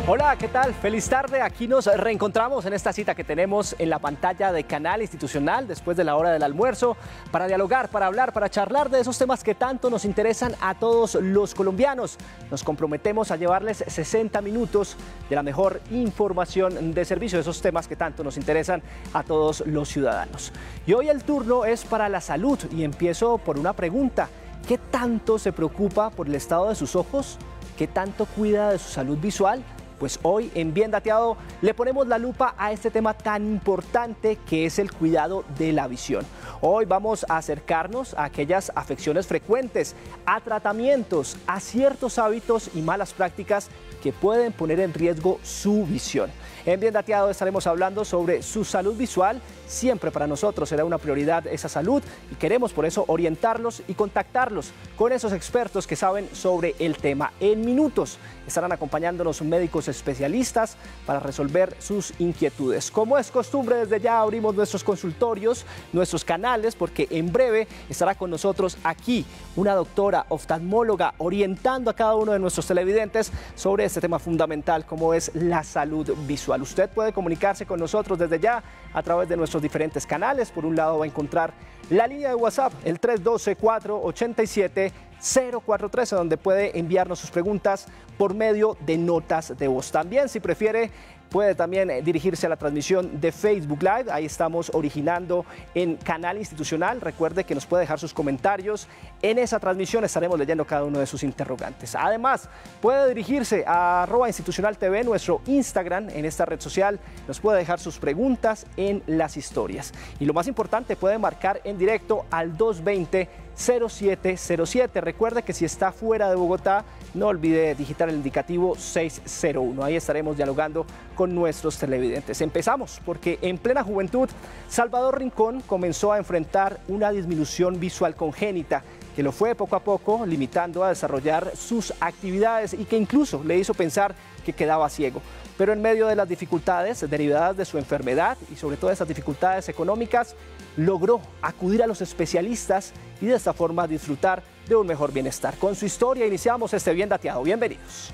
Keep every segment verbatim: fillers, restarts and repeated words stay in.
Hola, ¿qué tal? Feliz tarde. Aquí nos reencontramos en esta cita que tenemos en la pantalla de Canal Institucional después de la hora del almuerzo para dialogar, para hablar, para charlar de esos temas que tanto nos interesan a todos los colombianos. Nos comprometemos a llevarles sesenta minutos de la mejor información de servicio, de esos temas que tanto nos interesan a todos los ciudadanos. Y hoy el turno es para la salud y empiezo por una pregunta. ¿Qué tanto se preocupa por el estado de sus ojos? ¿Qué tanto cuida de su salud visual? Pues hoy en Bien Dateado le ponemos la lupa a este tema tan importante que es el cuidado de la visión. Hoy vamos a acercarnos a aquellas afecciones frecuentes, a tratamientos, a ciertos hábitos y malas prácticas que pueden poner en riesgo su visión. En Bien Dateado estaremos hablando sobre su salud visual. Siempre para nosotros será una prioridad esa salud y queremos por eso orientarlos y contactarlos con esos expertos que saben sobre el tema. En minutos estarán acompañándonos médicos especialistas para resolver sus inquietudes. Como es costumbre, desde ya abrimos nuestros consultorios, nuestros canales, porque en breve estará con nosotros aquí una doctora oftalmóloga orientando a cada uno de nuestros televidentes sobre este tema fundamental como es la salud visual. Usted puede comunicarse con nosotros desde ya a través de nuestros diferentes canales. Por un lado va a encontrar la línea de WhatsApp, el tres uno dos, cuatro ocho siete, cero cuatro uno tres, donde puede enviarnos sus preguntas por medio de notas de voz. También, si prefiere, puede también dirigirse a la transmisión de Facebook Live. Ahí estamos originando en Canal Institucional. Recuerde que nos puede dejar sus comentarios. En esa transmisión estaremos leyendo cada uno de sus interrogantes. Además, puede dirigirse a arroba institucional T V, nuestro Instagram en esta red social. Nos puede dejar sus preguntas en las historias. Y lo más importante, puede marcar en directo al dos dos cero, cero siete cero siete. Recuerde que si está fuera de Bogotá, no olvide digitar el indicativo seis cero uno. Ahí estaremos dialogando con nuestros televidentes. Empezamos porque en plena juventud, Salvador Rincón comenzó a enfrentar una disminución visual congénita que lo fue poco a poco limitando a desarrollar sus actividades y que incluso le hizo pensar que quedaba ciego. Pero en medio de las dificultades derivadas de su enfermedad y sobre todo esas dificultades económicas, logró acudir a los especialistas y de esta forma disfrutar de un mejor bienestar. Con su historia iniciamos este Bien Dateado. Bienvenidos.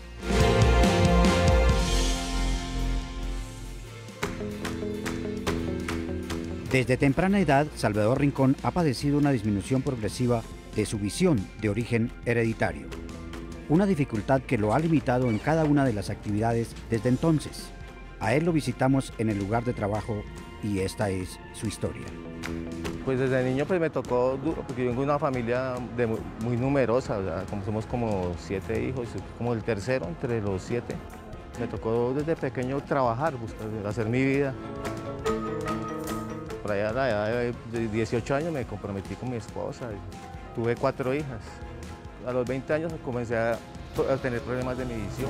Desde temprana edad, Salvador Rincón ha padecido una disminución progresiva de su visión de origen hereditario. Una dificultad que lo ha limitado en cada una de las actividades desde entonces. A él lo visitamos en el lugar de trabajo y esta es su historia. Pues desde niño pues me tocó duro, porque yo vengo de una familia de muy, muy numerosa, o sea, como somos como siete hijos, como el tercero entre los siete. Me tocó desde pequeño trabajar, buscar, hacer mi vida. Por allá a la edad de dieciocho años me comprometí con mi esposa, y tuve cuatro hijas. A los veinte años comencé a, a tener problemas de mi visión.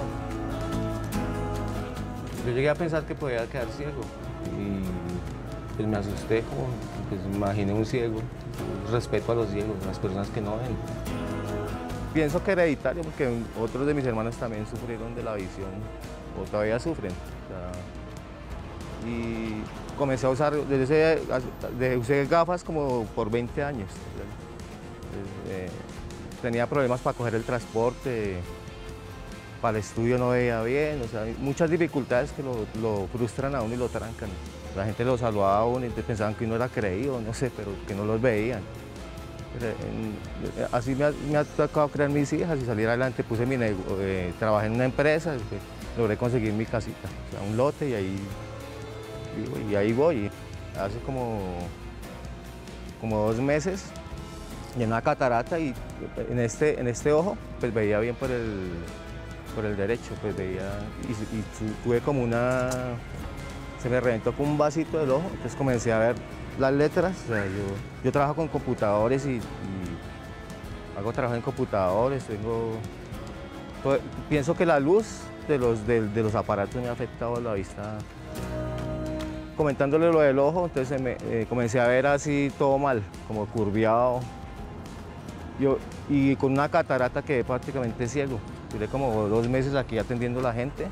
Yo llegué a pensar que podía quedar ciego y pues me asusté, como, pues imaginé un ciego. Respeto a los ciegos, a las personas que no ven. Pienso que hereditario porque otros de mis hermanos también sufrieron de la visión o todavía sufren. O sea, y comencé a usar, desde ese, de, usé gafas como por veinte años. Desde, tenía problemas para coger el transporte, para el estudio no veía bien, o sea, muchas dificultades que lo, lo frustran a uno y lo trancan. La gente lo saludaba a uno y pensaban que uno era creído, no sé, pero que no los veían. Pero en, así me ha, me ha tocado crear mis hijas y salir adelante. Puse mi negocio, eh, trabajé en una empresa, pues, logré conseguir mi casita, o sea, un lote y ahí, y, y ahí voy. Hace como, como dos meses llené una catarata y en este, en este ojo pues veía bien por el, por el derecho, pues veía y, y tuve como una... Se me reventó con un vasito del ojo, entonces comencé a ver las letras. O sea, yo, yo trabajo con computadores y, y hago trabajo en computadores, tengo... Todo, pienso que la luz de los, de, de los aparatos me ha afectado la vista. Comentándole lo del ojo, entonces me, eh, comencé a ver así todo mal, como curviado. Yo, y con una catarata quedé prácticamente ciego. Duré como dos meses aquí atendiendo a la gente.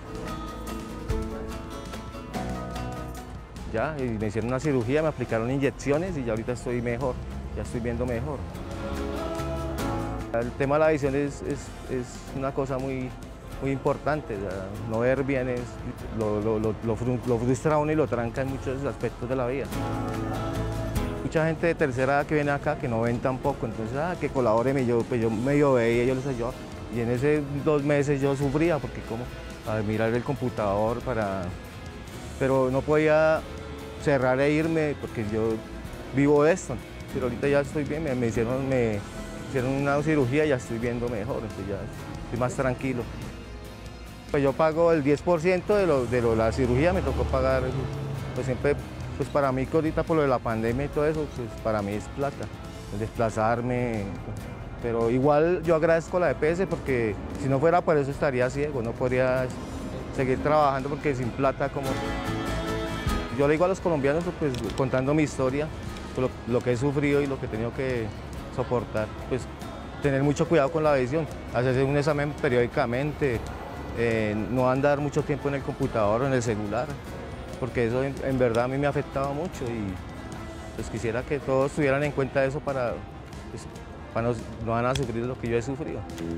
Ya, y me hicieron una cirugía, me aplicaron inyecciones y ya ahorita estoy mejor, ya estoy viendo mejor. El tema de la visión es, es, es una cosa muy, muy importante. O sea, no ver bien es, lo, lo, lo, lo frustra a uno y lo tranca en muchos aspectos de la vida. Mucha gente de tercera edad que viene acá que no ven tampoco, entonces, ah, que colabóreme, yo, pues yo medio veía y yo les ayudaba. Y en esos dos meses yo sufría porque como, a mirar el computador para... Pero no podía cerrar e irme porque yo vivo de esto. Pero ahorita ya estoy bien, me, me, hicieron, me hicieron una cirugía y ya estoy viendo mejor, entonces ya estoy más tranquilo. Pues yo pago el diez por ciento de, lo, de lo, la cirugía, me tocó pagar, pues siempre, pues para mí que ahorita por lo de la pandemia y todo eso, pues para mí es plata, desplazarme. Pero igual yo agradezco a la E P S porque si no fuera por eso estaría ciego, no podría seguir trabajando porque sin plata como... Yo le digo a los colombianos, pues contando mi historia, lo, lo que he sufrido y lo que he tenido que soportar, pues tener mucho cuidado con la visión, hacerse un examen periódicamente, eh, no andar mucho tiempo en el computador o en el celular, porque eso en, en verdad a mí me ha afectado mucho y pues quisiera que todos tuvieran en cuenta eso para, pues, para no, no van a sufrir lo que yo he sufrido.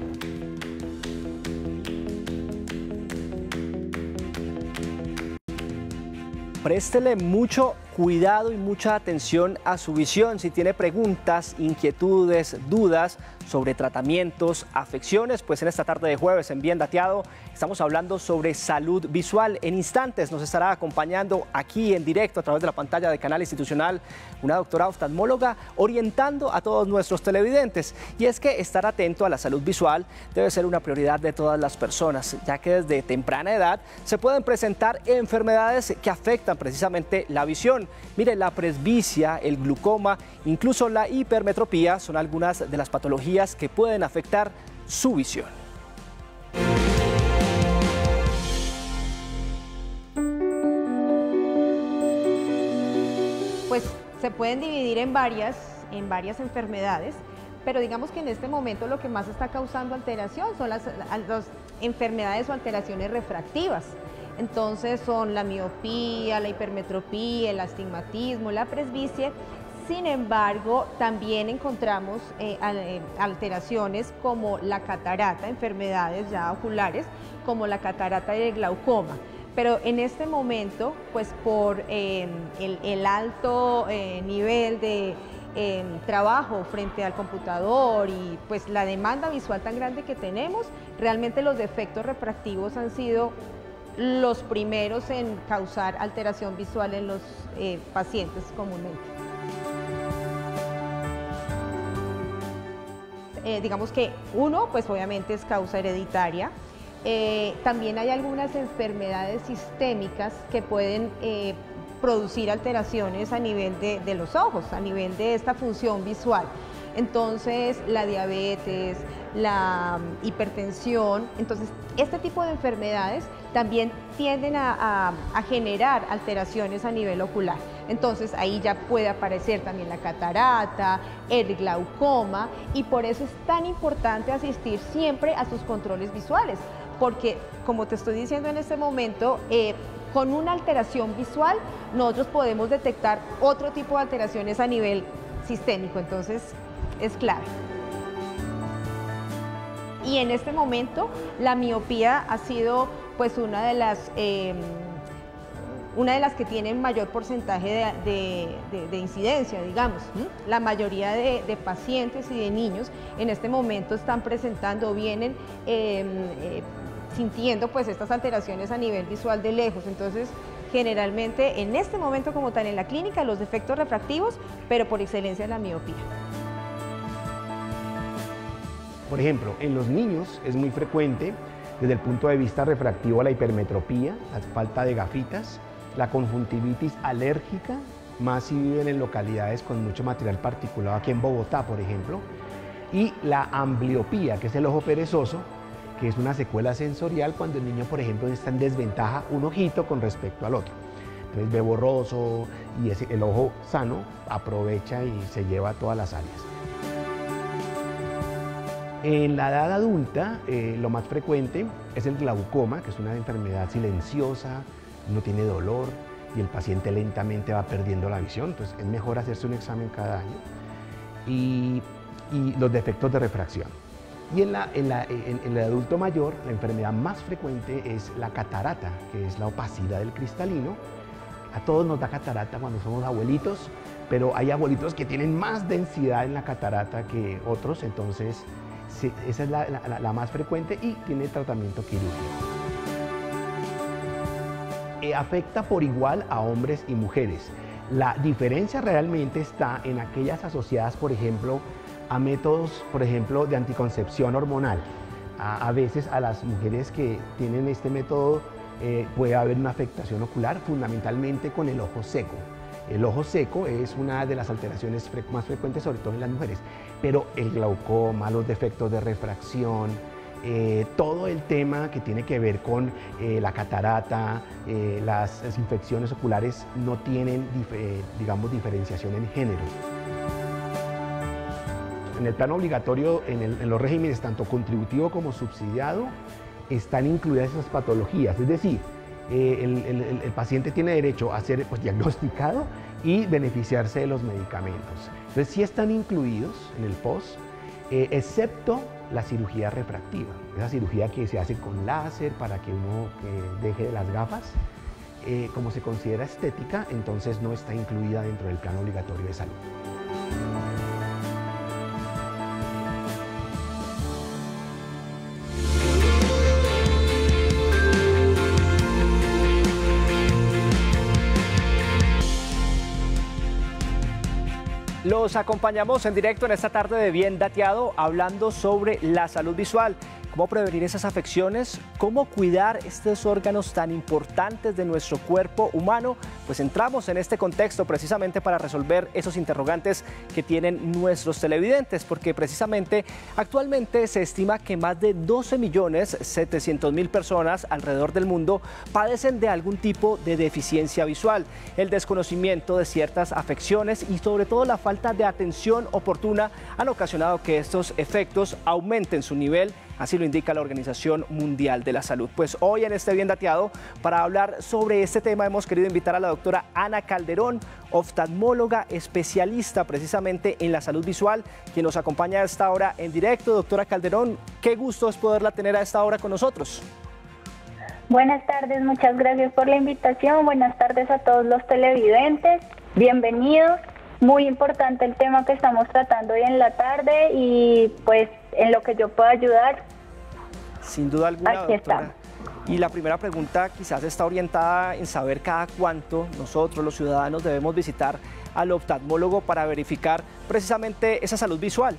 Préstele mucho cuidado y mucha atención a su visión. Si tiene preguntas, inquietudes, dudas sobre tratamientos, afecciones, pues en esta tarde de jueves en Bien Dateado estamos hablando sobre salud visual. En instantes nos estará acompañando aquí en directo a través de la pantalla de Canal Institucional una doctora oftalmóloga orientando a todos nuestros televidentes. Y es que estar atento a la salud visual debe ser una prioridad de todas las personas, ya que desde temprana edad se pueden presentar enfermedades que afectan precisamente la visión. Mire, la presbicia, el glaucoma, incluso la hipermetropía son algunas de las patologías que pueden afectar su visión. Pues se pueden dividir en varias, en varias enfermedades, pero digamos que en este momento lo que más está causando alteración son las, las enfermedades o alteraciones refractivas. Entonces son la miopía, la hipermetropía, el astigmatismo, la presbicia. Sin embargo, también encontramos eh, alteraciones como la catarata, enfermedades ya oculares, como la catarata y el glaucoma. Pero en este momento, pues por eh, el, el alto eh, nivel de eh, trabajo frente al computador y pues la demanda visual tan grande que tenemos, realmente los defectos refractivos han sido los primeros en causar alteración visual en los eh, pacientes comúnmente. Eh, digamos que uno, pues obviamente es causa hereditaria. Eh, también hay algunas enfermedades sistémicas que pueden eh, producir alteraciones a nivel de, de los ojos, a nivel de esta función visual. Entonces, la diabetes, la um, hipertensión, entonces este tipo de enfermedades también tienden a, a, a generar alteraciones a nivel ocular. Entonces ahí ya puede aparecer también la catarata, el glaucoma, y por eso es tan importante asistir siempre a sus controles visuales, porque como te estoy diciendo en este momento, eh, con una alteración visual nosotros podemos detectar otro tipo de alteraciones a nivel sistémico, entonces es clave. Y en este momento la miopía ha sido pues una de las eh, una de las que tienen mayor porcentaje de, de, de, de incidencia, digamos. ¿Mm? La mayoría de, de pacientes y de niños en este momento están presentando o vienen eh, eh, sintiendo pues estas alteraciones a nivel visual de lejos. Entonces, generalmente en este momento como tal en la clínica los defectos refractivos, pero por excelencia la miopía. Por ejemplo, en los niños es muy frecuente desde el punto de vista refractivo la hipermetropía, la falta de gafitas, la conjuntivitis alérgica, más si viven en localidades con mucho material particulado, aquí en Bogotá, por ejemplo, y la ambliopía, que es el ojo perezoso, que es una secuela sensorial cuando el niño, por ejemplo, está en desventaja un ojito con respecto al otro. Entonces ve borroso y ese, el ojo sano aprovecha y se lleva todas las áreas. En la edad adulta, eh, lo más frecuente es el glaucoma, que es una enfermedad silenciosa, no tiene dolor y el paciente lentamente va perdiendo la visión, entonces es mejor hacerse un examen cada año. Y, y los defectos de refracción. Y en, la, en, la, en, en el adulto mayor, la enfermedad más frecuente es la catarata, que es la opacidad del cristalino. A todos nos da catarata cuando somos abuelitos, pero hay abuelitos que tienen más densidad en la catarata que otros, entonces sí, esa es la, la, la más frecuente y tiene tratamiento quirúrgico. Eh, afecta por igual a hombres y mujeres. La diferencia realmente está en aquellas asociadas, por ejemplo, a métodos, por ejemplo, de anticoncepción hormonal. A, a veces a las mujeres que tienen este método eh, puede haber una afectación ocular, fundamentalmente con el ojo seco. El ojo seco es una de las alteraciones fre más frecuentes, sobre todo en las mujeres, pero el glaucoma, los defectos de refracción, eh, todo el tema que tiene que ver con eh, la catarata, eh, las, las infecciones oculares no tienen, eh, digamos, diferenciación en género. En el plano obligatorio, en, el, en los regímenes tanto contributivo como subsidiado, están incluidas esas patologías, es decir, eh, el, el, el paciente tiene derecho a ser pues, diagnosticado y beneficiarse de los medicamentos. Entonces sí están incluidos en el P O S, eh, excepto la cirugía refractiva, esa cirugía que se hace con láser para que uno eh, deje de las gafas, eh, como se considera estética, entonces no está incluida dentro del plan obligatorio de salud. Los acompañamos en directo en esta tarde de Bien Dateado, hablando sobre la salud visual, cómo prevenir esas afecciones, cómo cuidar estos órganos tan importantes de nuestro cuerpo humano. Pues entramos en este contexto precisamente para resolver esos interrogantes que tienen nuestros televidentes, porque precisamente actualmente se estima que más de doce millones setecientos mil personas alrededor del mundo padecen de algún tipo de deficiencia visual. El desconocimiento de ciertas afecciones y sobre todo la falta de atención oportuna han ocasionado que estos efectos aumenten su nivel. Así lo indica la Organización Mundial de la Salud. Pues hoy en este Bien Dateado, para hablar sobre este tema, hemos querido invitar a la doctora Ana Calderón, oftalmóloga especialista precisamente en la salud visual, quien nos acompaña a esta hora en directo. Doctora Calderón, qué gusto es poderla tener a esta hora con nosotros. Buenas tardes, muchas gracias por la invitación. Buenas tardes a todos los televidentes. Bienvenidos. Muy importante el tema que estamos tratando hoy en la tarde y pues en lo que yo pueda ayudar. Sin duda alguna, aquí doctora. Estamos. Y la primera pregunta quizás está orientada en saber cada cuánto nosotros los ciudadanos debemos visitar al oftalmólogo para verificar precisamente esa salud visual.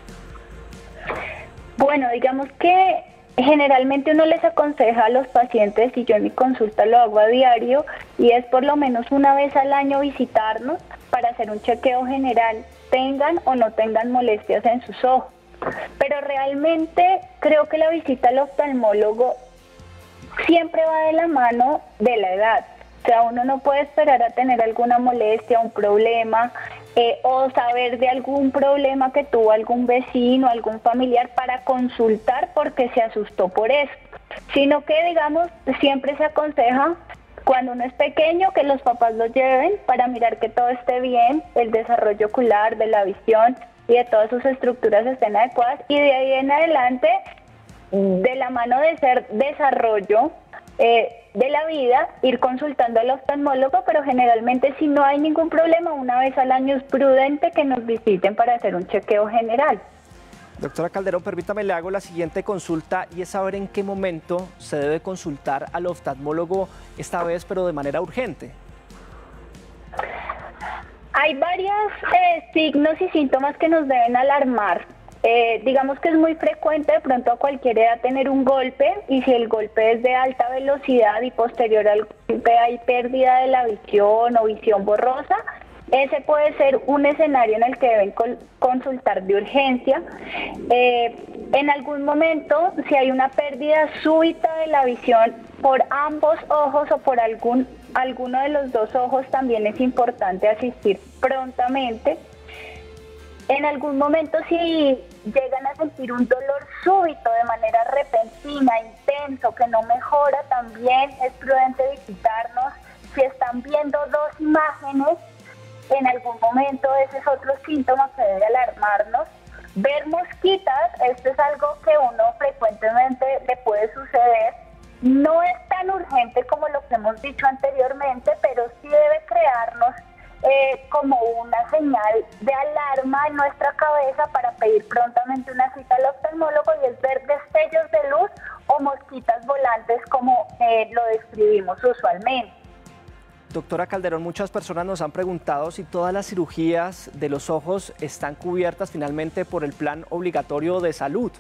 Bueno, digamos que generalmente uno les aconseja a los pacientes, y yo en mi consulta lo hago a diario, y es por lo menos una vez al año visitarnos para hacer un chequeo general, tengan o no tengan molestias en sus ojos. Pero realmente creo que la visita al oftalmólogo siempre va de la mano de la edad. O sea, uno no puede esperar a tener alguna molestia, un problema, eh, o saber de algún problema que tuvo algún vecino, algún familiar para consultar porque se asustó por eso. Sino que, digamos, siempre se aconseja cuando uno es pequeño que los papás lo lleven para mirar que todo esté bien, el desarrollo ocular, de la visión y de todas sus estructuras estén adecuadas, y de ahí en adelante, de la mano de ser desarrollo eh, de la vida, ir consultando al oftalmólogo, pero generalmente si no hay ningún problema, una vez al año es prudente que nos visiten para hacer un chequeo general. Doctora Calderón, permítame, le hago la siguiente consulta y es saber en qué momento se debe consultar al oftalmólogo esta vez, pero de manera urgente. Hay varios eh, signos y síntomas que nos deben alarmar. Eh, digamos que es muy frecuente de pronto a cualquier edad tener un golpe, y si el golpe es de alta velocidad y posterior al golpe hay pérdida de la visión o visión borrosa, ese puede ser un escenario en el que deben consultar de urgencia. Eh, en algún momento, si hay una pérdida súbita de la visión por ambos ojos o por algún, alguno de los dos ojos, también es importante asistir prontamente. En algún momento, si llegan a sentir un dolor súbito de manera repentina, intenso, que no mejora, también es prudente visitarnos. Si están viendo dos imágenes, en algún momento ese es otro síntoma que debe alarmarnos. Ver mosquitas, esto es algo que uno frecuentemente le puede suceder. No es tan urgente como lo que hemos dicho anteriormente, pero sí debe crearnos eh, como una señal de alarma en nuestra cabeza para pedir prontamente una cita al oftalmólogo, y es ver destellos de luz o mosquitas volantes como eh, lo describimos usualmente. Doctora Calderón, muchas personas nos han preguntado si todas las cirugías de los ojos están cubiertas finalmente por el plan obligatorio de salud.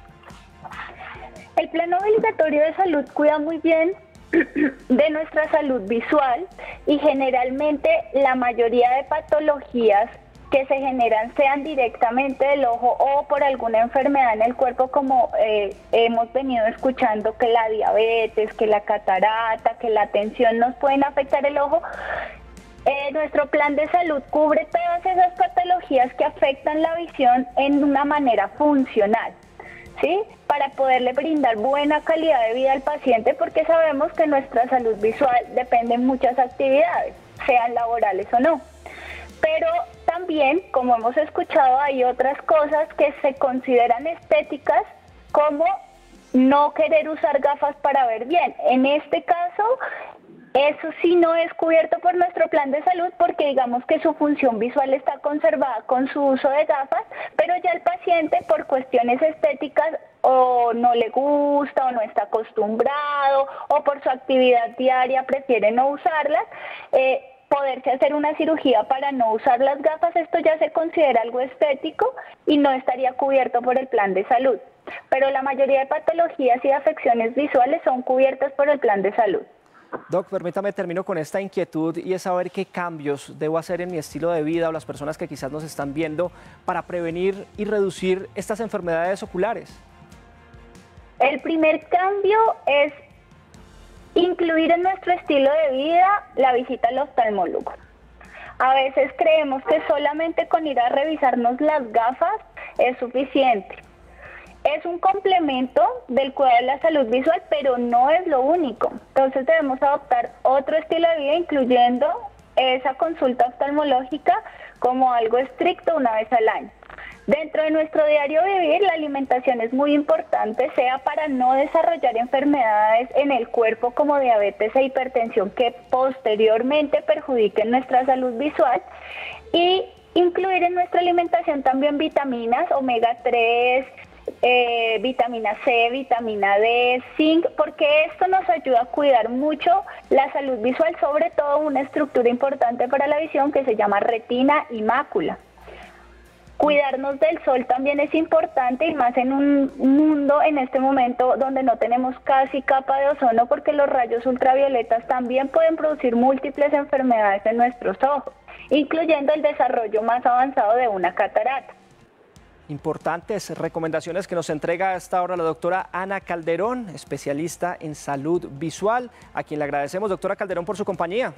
El plan obligatorio de salud cuida muy bien de nuestra salud visual, y generalmente la mayoría de patologías que se generan, sean directamente del ojo o por alguna enfermedad en el cuerpo, como eh, hemos venido escuchando, que la diabetes, que la catarata, que la tensión nos pueden afectar el ojo. Eh, nuestro plan de salud cubre todas esas patologías que afectan la visión en una manera funcional, ¿sí? Para poderle brindar buena calidad de vida al paciente, porque sabemos que nuestra salud visual depende de muchas actividades, sean laborales o no. Pero también, como hemos escuchado, hay otras cosas que se consideran estéticas, como no querer usar gafas para ver bien. En este caso, eso sí no es cubierto por nuestro plan de salud, porque digamos que su función visual está conservada con su uso de gafas, pero ya el paciente, por cuestiones estéticas, o no le gusta o no está acostumbrado, o por su actividad diaria prefiere no usarlas, eh, poderse hacer una cirugía para no usar las gafas, esto ya se considera algo estético y no estaría cubierto por el plan de salud. Pero la mayoría de patologías y de afecciones visuales son cubiertas por el plan de salud. Doc, permítame, termino con esta inquietud, y es saber qué cambios debo hacer en mi estilo de vida, o las personas que quizás nos están viendo, para prevenir y reducir estas enfermedades oculares. El primer cambio es incluir en nuestro estilo de vida la visita al oftalmólogo. A veces creemos que solamente con ir a revisarnos las gafas es suficiente. Es un complemento del cuidado de la salud visual, pero no es lo único. Entonces debemos adoptar otro estilo de vida, incluyendo esa consulta oftalmológica como algo estricto una vez al año. Dentro de nuestro diario vivir, la alimentación es muy importante, sea para no desarrollar enfermedades en el cuerpo como diabetes e hipertensión que posteriormente perjudiquen nuestra salud visual, y incluir en nuestra alimentación también vitaminas, omega tres, eh, vitamina C, vitamina D, zinc, porque esto nos ayuda a cuidar mucho la salud visual, sobre todo una estructura importante para la visión que se llama retina y mácula. Cuidarnos del sol también es importante, y más en un mundo en este momento donde no tenemos casi capa de ozono, porque los rayos ultravioletas también pueden producir múltiples enfermedades en nuestros ojos, incluyendo el desarrollo más avanzado de una catarata. Importantes recomendaciones que nos entrega a esta hora la doctora Ana Calderón, especialista en salud visual, a quien le agradecemos, doctora Calderón, por su compañía.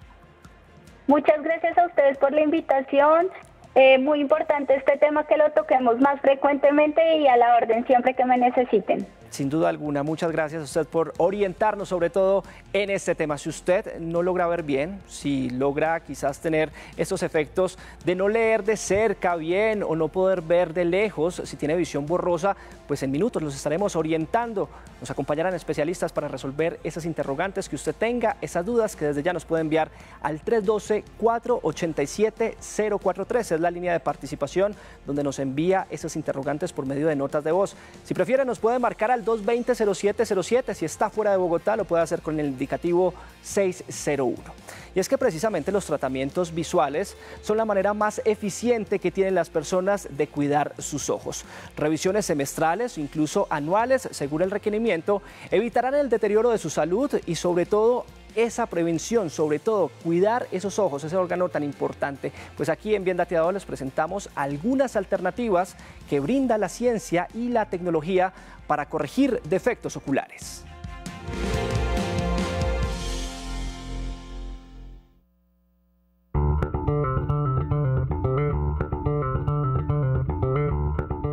Muchas gracias a ustedes por la invitación. Eh, muy importante este tema, que lo toquemos más frecuentemente, y a la orden siempre que me necesiten. Sin duda alguna, muchas gracias a usted por orientarnos sobre todo en este tema. Si usted no logra ver bien, si logra quizás tener estos efectos de no leer de cerca bien o no poder ver de lejos, si tiene visión borrosa, pues en minutos los estaremos orientando. Nos acompañarán especialistas para resolver esas interrogantes que usted tenga, esas dudas que desde ya nos puede enviar al tres uno dos, cuatro ocho siete, cero cuatro tres. Es la línea de participación donde nos envía esas interrogantes por medio de notas de voz. Si prefiere, nos puede marcar al dos dos cero, cero siete cero siete. Si está fuera de Bogotá, lo puede hacer con el indicativo seis cero uno. Y es que precisamente los tratamientos visuales son la manera más eficiente que tienen las personas de cuidar sus ojos. Revisiones semestrales o incluso anuales, según el requerimiento, evitarán el deterioro de su salud y sobre todo esa prevención, sobre todo cuidar esos ojos, ese órgano tan importante. Pues aquí en Bien Dateado les presentamos algunas alternativas que brinda la ciencia y la tecnología para corregir defectos oculares.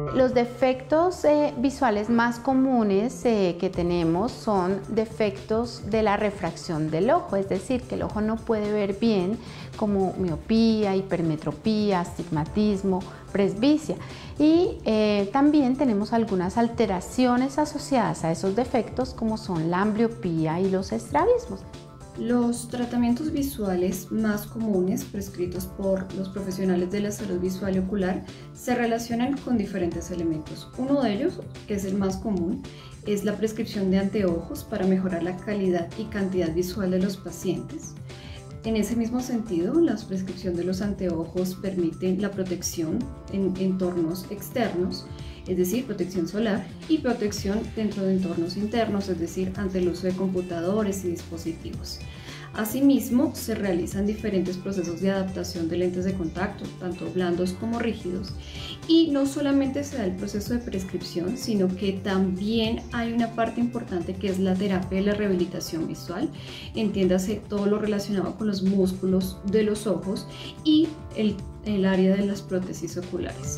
Los defectos eh, visuales más comunes eh, que tenemos son defectos de la refracción del ojo, es decir, que el ojo no puede ver bien, como miopía, hipermetropía, astigmatismo, presbicia. Y eh, también tenemos algunas alteraciones asociadas a esos defectos, como son la ambliopía y los estrabismos. Los tratamientos visuales más comunes prescritos por los profesionales de la salud visual y ocular se relacionan con diferentes elementos. Uno de ellos, que es el más común, es la prescripción de anteojos para mejorar la calidad y cantidad visual de los pacientes. En ese mismo sentido, la prescripción de los anteojos permite la protección en entornos externos, es decir, protección solar, y protección dentro de entornos internos, es decir, ante el uso de computadores y dispositivos. Asimismo, se realizan diferentes procesos de adaptación de lentes de contacto, tanto blandos como rígidos, y no solamente se da el proceso de prescripción, sino que también hay una parte importante que es la terapia de la rehabilitación visual, entiéndase todo lo relacionado con los músculos de los ojos y el, el área de las prótesis oculares.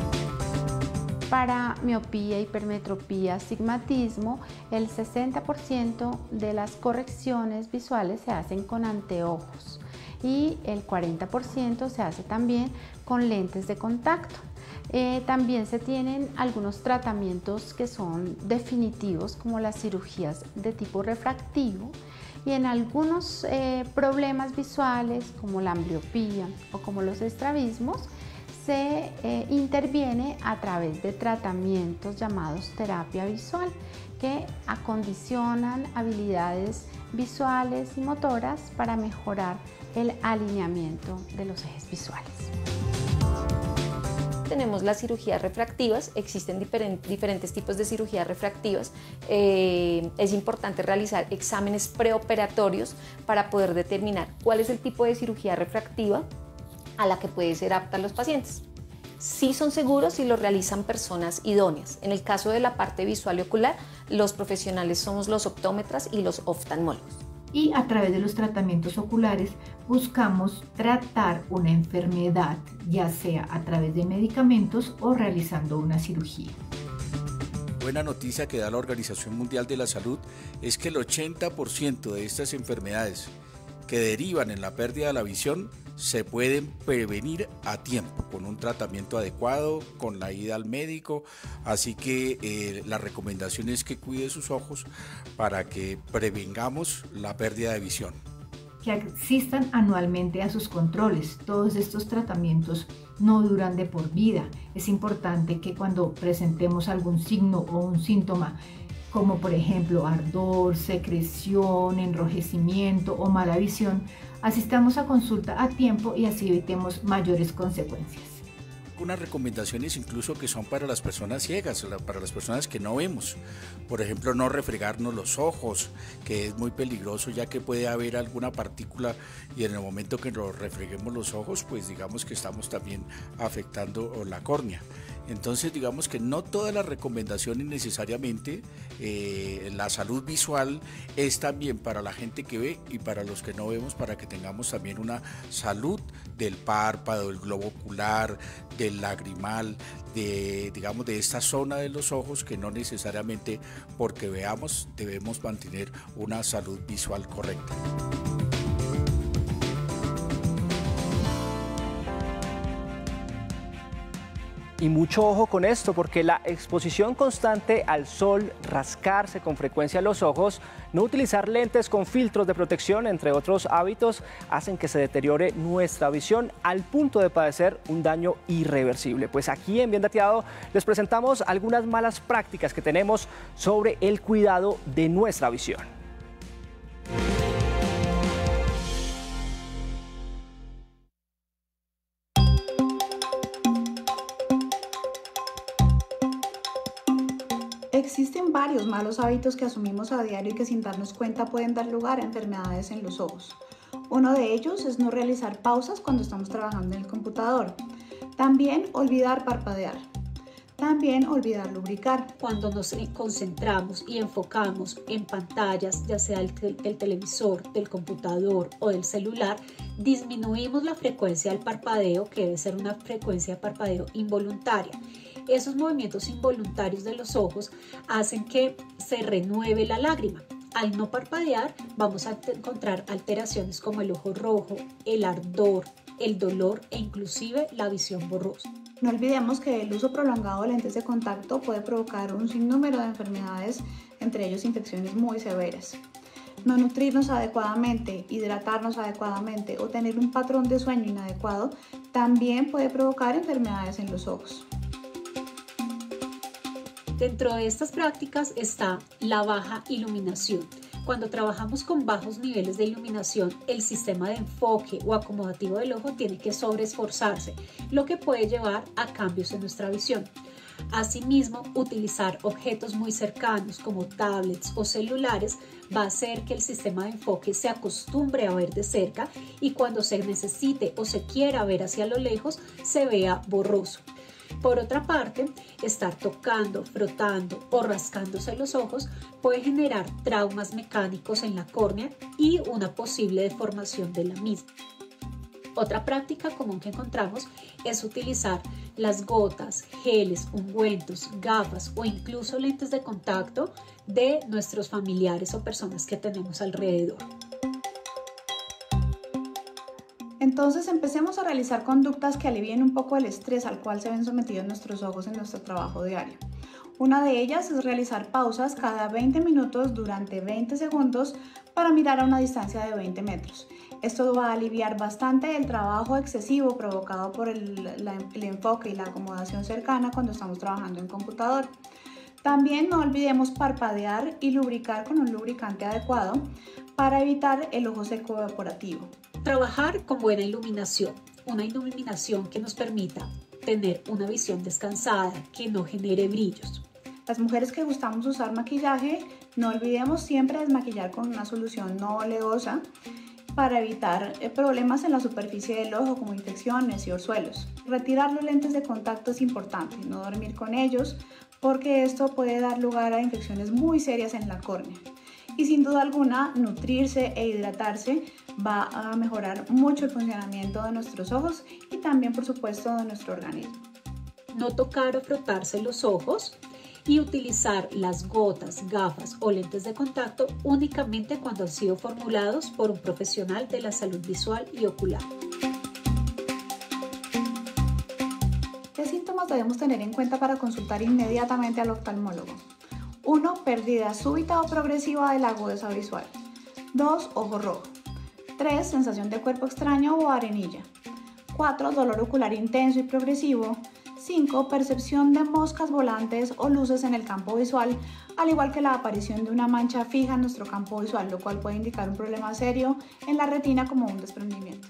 Para miopía, hipermetropía, astigmatismo, el sesenta por ciento de las correcciones visuales se hacen con anteojos y el cuarenta por ciento se hace también con lentes de contacto. Eh, también se tienen algunos tratamientos que son definitivos, como las cirugías de tipo refractivo, y en algunos eh, problemas visuales como la ambliopía o como los estrabismos, se eh, interviene a través de tratamientos llamados terapia visual, que acondicionan habilidades visuales y motoras para mejorar el alineamiento de los ejes visuales. Tenemos las cirugías refractivas, existen diferent, diferentes tipos de cirugías refractivas. Eh, es importante realizar exámenes preoperatorios para poder determinar cuál es el tipo de cirugía refractiva a la que puede ser apta los pacientes. Sí son seguros si lo realizan personas idóneas. En el caso de la parte visual y ocular, los profesionales somos los optómetras y los oftalmólogos. Y a través de los tratamientos oculares buscamos tratar una enfermedad, ya sea a través de medicamentos o realizando una cirugía. Buena noticia que da la Organización Mundial de la Salud es que el ochenta por ciento de estas enfermedades que derivan en la pérdida de la visión se pueden prevenir a tiempo con un tratamiento adecuado, con la ida al médico, así que eh, la recomendación es que cuide sus ojos para que prevengamos la pérdida de visión. Que asistan anualmente a sus controles. Todos estos tratamientos no duran de por vida. Es importante que cuando presentemos algún signo o un síntoma, como por ejemplo ardor, secreción, enrojecimiento o mala visión, asistamos a consulta a tiempo y así evitemos mayores consecuencias. Unas recomendaciones incluso que son para las personas ciegas, para las personas que no vemos. Por ejemplo, no refregarnos los ojos, que es muy peligroso ya que puede haber alguna partícula y en el momento que nos refreguemos los ojos, pues digamos que estamos también afectando la córnea. Entonces digamos que no todas las recomendaciones necesariamente, eh, la salud visual es también para la gente que ve y para los que no vemos, para que tengamos también una salud del párpado, del globo ocular, del lagrimal, de, digamos, de esta zona de los ojos, que no necesariamente porque veamos debemos mantener una salud visual correcta. Y mucho ojo con esto, porque la exposición constante al sol, rascarse con frecuencia los ojos, no utilizar lentes con filtros de protección, entre otros hábitos, hacen que se deteriore nuestra visión al punto de padecer un daño irreversible. Pues aquí en Bien Dateado les presentamos algunas malas prácticas que tenemos sobre el cuidado de nuestra visión. Existen varios malos hábitos que asumimos a diario y que sin darnos cuenta pueden dar lugar a enfermedades en los ojos. Uno de ellos es no realizar pausas cuando estamos trabajando en el computador. También olvidar parpadear. También olvidar lubricar. Cuando nos concentramos y enfocamos en pantallas, ya sea el, el televisor, del computador o del celular, disminuimos la frecuencia del parpadeo, que debe ser una frecuencia de parpadeo involuntaria. Esos movimientos involuntarios de los ojos hacen que se renueve la lágrima. Al no parpadear, vamos a encontrar alteraciones como el ojo rojo, el ardor, el dolor e inclusive la visión borrosa. No olvidemos que el uso prolongado de lentes de contacto puede provocar un sinnúmero de enfermedades, entre ellos infecciones muy severas. No nutrirnos adecuadamente, hidratarnos adecuadamente o tener un patrón de sueño inadecuado también puede provocar enfermedades en los ojos. Dentro de estas prácticas está la baja iluminación. Cuando trabajamos con bajos niveles de iluminación, el sistema de enfoque o acomodativo del ojo tiene que sobreesforzarse, lo que puede llevar a cambios en nuestra visión. Asimismo, utilizar objetos muy cercanos como tablets o celulares va a hacer que el sistema de enfoque se acostumbre a ver de cerca y cuando se necesite o se quiera ver hacia lo lejos, se vea borroso. Por otra parte, estar tocando, frotando o rascándose los ojos puede generar traumas mecánicos en la córnea y una posible deformación de la misma. Otra práctica común que encontramos es utilizar las gotas, geles, ungüentos, gafas o incluso lentes de contacto de nuestros familiares o personas que tenemos alrededor. Entonces empecemos a realizar conductas que alivien un poco el estrés al cual se ven sometidos nuestros ojos en nuestro trabajo diario. Una de ellas es realizar pausas cada veinte minutos durante veinte segundos para mirar a una distancia de veinte metros. Esto va a aliviar bastante el trabajo excesivo provocado por el, la, el enfoque y la acomodación cercana cuando estamos trabajando en computador. También no olvidemos parpadear y lubricar con un lubricante adecuado para evitar el ojo seco evaporativo. Trabajar con buena iluminación, una iluminación que nos permita tener una visión descansada, que no genere brillos. Las mujeres que gustamos usar maquillaje, no olvidemos siempre desmaquillar con una solución no oleosa para evitar problemas en la superficie del ojo como infecciones y orzuelos. Retirar los lentes de contacto es importante, no dormir con ellos porque esto puede dar lugar a infecciones muy serias en la córnea. Y sin duda alguna, nutrirse e hidratarse va a mejorar mucho el funcionamiento de nuestros ojos y también, por supuesto, de nuestro organismo. No tocar o frotarse los ojos y utilizar las gotas, gafas o lentes de contacto únicamente cuando han sido formulados por un profesional de la salud visual y ocular. ¿Qué síntomas debemos tener en cuenta para consultar inmediatamente al oftalmólogo? uno. Pérdida súbita o progresiva de la agudeza visual. dos. Ojo rojo. tres. Sensación de cuerpo extraño o arenilla. cuatro. Dolor ocular intenso y progresivo. cinco. Percepción de moscas volantes o luces en el campo visual, al igual que la aparición de una mancha fija en nuestro campo visual, lo cual puede indicar un problema serio en la retina como un desprendimiento.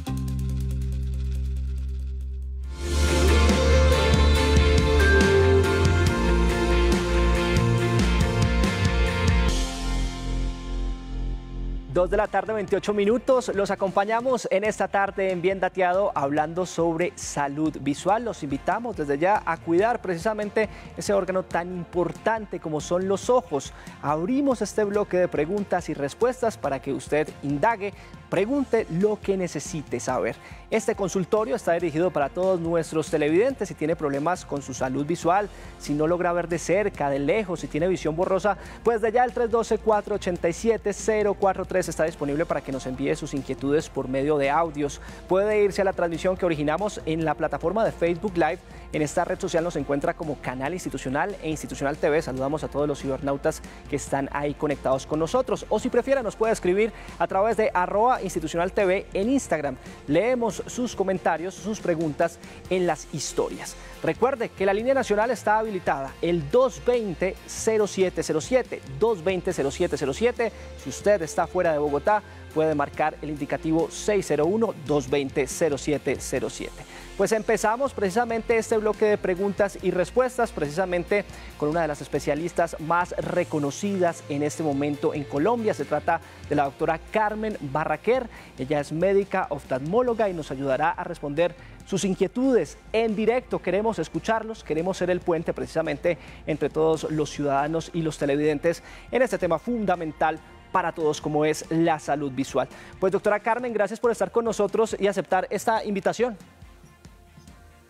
dos de la tarde, veintiocho minutos. Los acompañamos en esta tarde en Bien Dateado hablando sobre salud visual. Los invitamos desde ya a cuidar precisamente ese órgano tan importante como son los ojos. Abrimos este bloque de preguntas y respuestas para que usted indague, pregunte lo que necesite saber. Este consultorio está dirigido para todos nuestros televidentes. Si tiene problemas con su salud visual, si no logra ver de cerca, de lejos, si tiene visión borrosa, pues de ya el tres uno dos, cuatro ocho siete, cero cuatro tres está disponible para que nos envíe sus inquietudes por medio de audios. Puede irse a la transmisión que originamos en la plataforma de Facebook Live. En esta red social nos encuentra como Canal Institucional e Institucional T V. Saludamos a todos los cibernautas que están ahí conectados con nosotros. O si prefiera, nos puede escribir a través de arroba institucional T V en Instagram. Leemos sus comentarios, sus preguntas en las historias. Recuerde que la línea nacional está habilitada, el dos veinte, cero siete cero siete, dos veinte, cero siete cero siete. Si usted está fuera de Bogotá, puede marcar el indicativo seis cero uno, dos veinte, cero siete cero siete. Pues empezamos precisamente este bloque de preguntas y respuestas, precisamente con una de las especialistas más reconocidas en este momento en Colombia. Se trata de la doctora Carmen Barraquer. Ella es médica oftalmóloga y nos ayudará a responder sus inquietudes en directo. Queremos escucharlos, queremos ser el puente precisamente entre todos los ciudadanos y los televidentes en este tema fundamental para todos como es la salud visual. Pues doctora Carmen, gracias por estar con nosotros y aceptar esta invitación.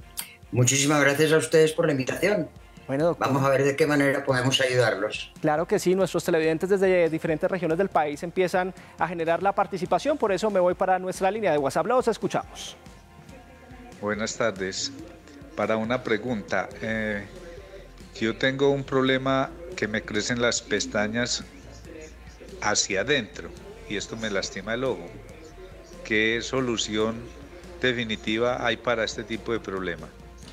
Muchísimas gracias a ustedes por la invitación. Bueno, doctor. Vamos a ver de qué manera podemos ayudarlos. Claro que sí, nuestros televidentes desde diferentes regiones del país empiezan a generar la participación, por eso me voy para nuestra línea de WhatsApp. Los escuchamos. Buenas tardes. Para una pregunta, eh, yo tengo un problema que me crecen las pestañas hacia adentro y esto me lastima el ojo. ¿Qué solución definitiva hay para este tipo de problema?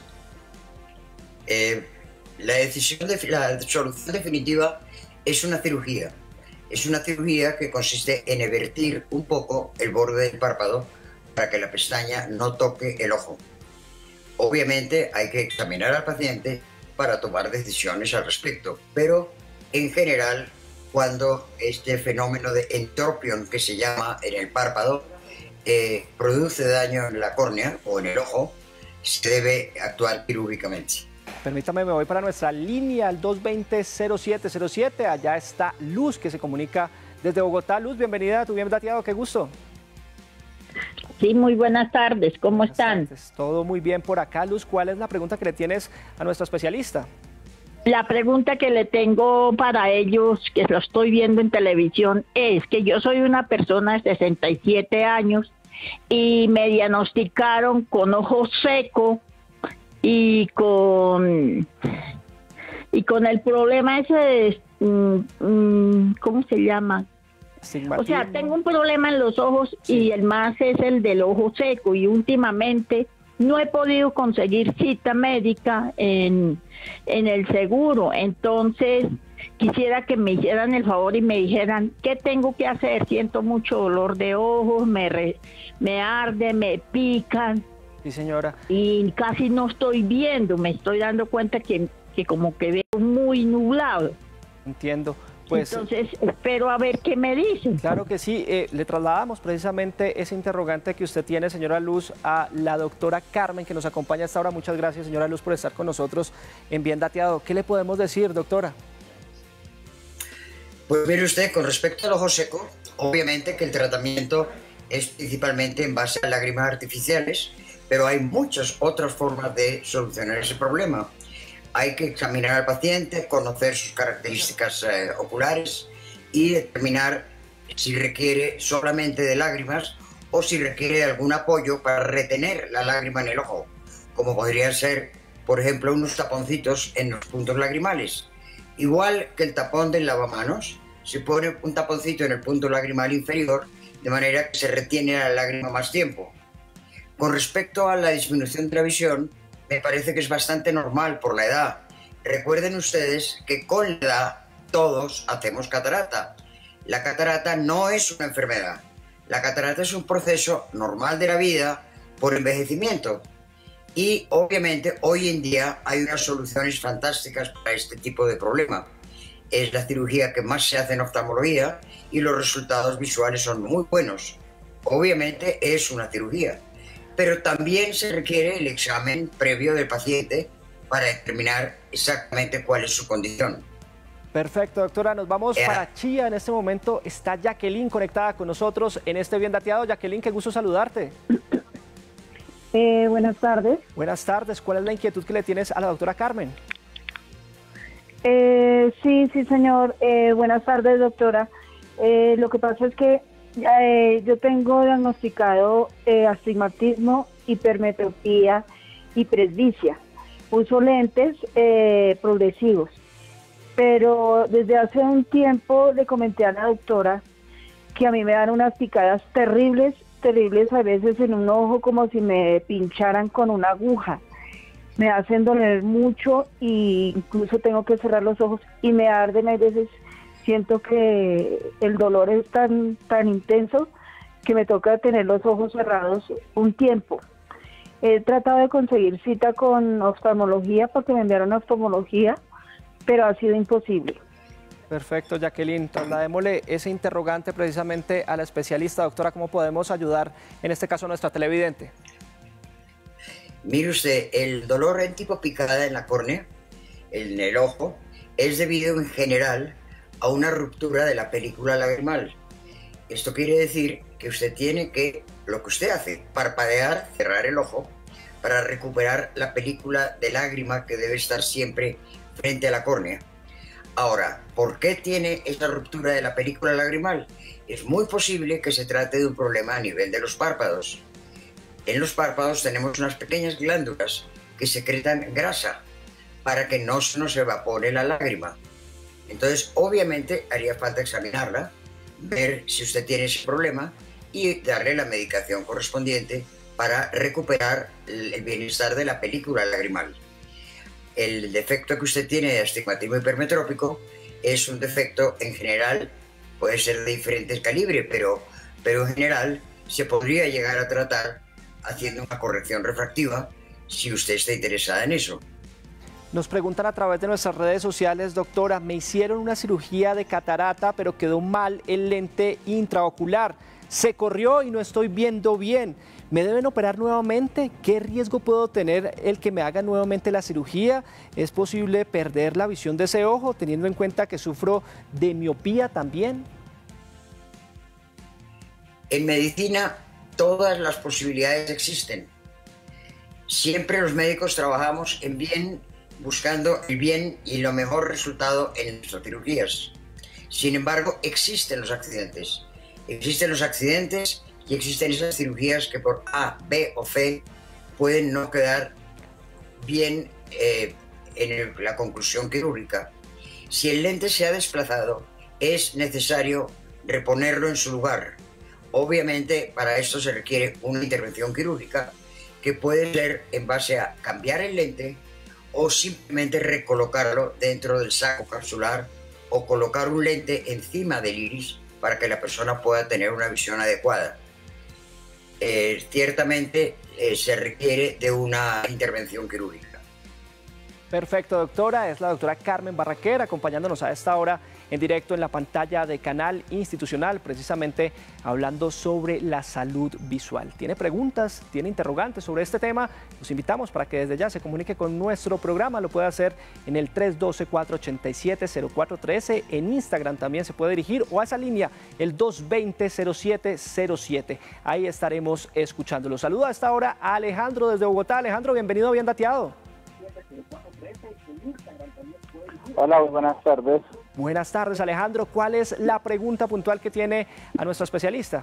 Eh, la decisión de la solución definitiva es una cirugía. Es una cirugía que consiste en evertir un poco el borde del párpado para que la pestaña no toque el ojo. Obviamente hay que examinar al paciente para tomar decisiones al respecto, pero en general cuando este fenómeno de entropión que se llama en el párpado eh, produce daño en la córnea o en el ojo, se debe actuar quirúrgicamente. Permítame, me voy para nuestra línea al dos dos cero, cero siete cero siete. Allá está Luz, que se comunica desde Bogotá. Luz, bienvenida a Tu Bien Dateado, qué gusto. Sí, muy buenas tardes, ¿cómo buenas están? Tardes. Todo muy bien por acá, Luz. ¿Cuál es la pregunta que le tienes a nuestro especialista? La pregunta que le tengo para ellos, que lo estoy viendo en televisión, es que yo soy una persona de sesenta y siete años y me diagnosticaron con ojo seco y con y con el problema ese de, ¿cómo se llama? O sea, tengo un problema en los ojos sí. Y el más es el del ojo seco y últimamente no he podido conseguir cita médica en, en el seguro, entonces quisiera que me hicieran el favor y me dijeran qué tengo que hacer. Siento mucho dolor de ojos, me, re, me arde, me pican. Sí, señora. Y casi no estoy viendo, me estoy dando cuenta que, que como que veo muy nublado. Entiendo. Pues, entonces espero a ver qué me dicen. Claro que sí, eh, le trasladamos precisamente ese interrogante que usted tiene, señora Luz, a la doctora Carmen, que nos acompaña hasta ahora. Muchas gracias, señora Luz, por estar con nosotros en Bien Dateado. ¿Qué le podemos decir, doctora? Pues mire usted, con respecto al ojo seco, obviamente que el tratamiento es principalmente en base a lágrimas artificiales, pero hay muchas otras formas de solucionar ese problema. Hay que examinar al paciente, conocer sus características eh, oculares y determinar si requiere solamente de lágrimas o si requiere algún apoyo para retener la lágrima en el ojo, como podría ser, por ejemplo, unos taponcitos en los puntos lagrimales. Igual que el tapón del lavamanos, se pone un taponcito en el punto lagrimal inferior de manera que se retiene la lágrima más tiempo. Con respecto a la disminución de la visión, me parece que es bastante normal por la edad. Recuerden ustedes que con la edad todos hacemos catarata. La catarata no es una enfermedad. La catarata es un proceso normal de la vida por envejecimiento. Y obviamente hoy en día hay unas soluciones fantásticas para este tipo de problema. Es la cirugía que más se hace en oftalmología y los resultados visuales son muy buenos. Obviamente es una cirugía, pero también se requiere el examen previo del paciente para determinar exactamente cuál es su condición. Perfecto, doctora. Nos vamos Yeah. para Chía. En este momento está Jacqueline conectada con nosotros en este Bien Dateado. Jacqueline, qué gusto saludarte. Eh, buenas tardes. Buenas tardes. ¿Cuál es la inquietud que le tienes a la doctora Carmen? Eh, sí, sí, señor. Eh, buenas tardes, doctora. Eh, lo que pasa es que eh, yo tengo diagnosticado eh, astigmatismo, hipermetropía y presbicia. Uso lentes eh, progresivos, pero desde hace un tiempo le comenté a la doctora que a mí me dan unas picadas terribles, terribles a veces en un ojo como si me pincharan con una aguja. Me hacen doler mucho e incluso tengo que cerrar los ojos y me arden. A veces siento que el dolor es tan, tan intenso que me toca tener los ojos cerrados un tiempo. He tratado de conseguir cita con oftalmología porque me enviaron a oftalmología, pero ha sido imposible. Perfecto, Jacqueline. Trasladémosle ese interrogante precisamente a la especialista. Doctora, ¿cómo podemos ayudar en este caso a nuestra televidente? Mire usted, el dolor en tipo picada en la córnea, en el ojo, es debido en general a una ruptura de la película lagrimal. Esto quiere decir que usted tiene que, lo que usted hace, parpadear, cerrar el ojo, para recuperar la película de lágrima que debe estar siempre frente a la córnea. Ahora, ¿por qué tiene esta ruptura de la película lagrimal? Es muy posible que se trate de un problema a nivel de los párpados. En los párpados tenemos unas pequeñas glándulas que secretan grasa para que no se nos evapore la lágrima. Entonces, obviamente, haría falta examinarla, ver si usted tiene ese problema y darle la medicación correspondiente para recuperar el bienestar de la película lagrimal. El defecto que usted tiene de astigmatismo hipermetrópico es un defecto en general, puede ser de diferentes calibres, pero, pero en general se podría llegar a tratar haciendo una corrección refractiva si usted está interesada en eso. Nos preguntan a través de nuestras redes sociales, doctora, me hicieron una cirugía de catarata, pero quedó mal el lente intraocular. Se corrió y no estoy viendo bien. ¿Me deben operar nuevamente? ¿Qué riesgo puedo tener el que me haga nuevamente la cirugía? ¿Es posible perder la visión de ese ojo, teniendo en cuenta que sufro de miopía también? En medicina, todas las posibilidades existen. Siempre los médicos trabajamos en bien, buscando el bien y lo mejor resultado en nuestras cirugías. Sin embargo, existen los accidentes. Existen los accidentes y existen esas cirugías que por A, B o C pueden no quedar bien eh, en el, la conclusión quirúrgica. Si el lente se ha desplazado, es necesario reponerlo en su lugar. Obviamente, para esto se requiere una intervención quirúrgica que puede ser en base a cambiar el lente o simplemente recolocarlo dentro del saco capsular o colocar un lente encima del iris para que la persona pueda tener una visión adecuada. Eh, ciertamente eh, se requiere de una intervención quirúrgica. Perfecto, doctora. Es la doctora Carmen Barraquer acompañándonos a esta hora en directo en la pantalla de Canal Institucional, precisamente hablando sobre la salud visual. ¿Tiene preguntas? ¿Tiene interrogantes sobre este tema? Los invitamos para que desde ya se comunique con nuestro programa. Lo puede hacer en el tres uno dos, cuatro ocho siete, cero cuatro uno tres. En Instagram también se puede dirigir o a esa línea, el dos dos cero, cero siete cero siete. Ahí estaremos escuchándolo. Saludo a esta hora a Alejandro desde Bogotá. Alejandro, bienvenido a Bien Dateado. Hola, buenas tardes. Buenas tardes, Alejandro. ¿Cuál es la pregunta puntual que tiene a nuestro especialista?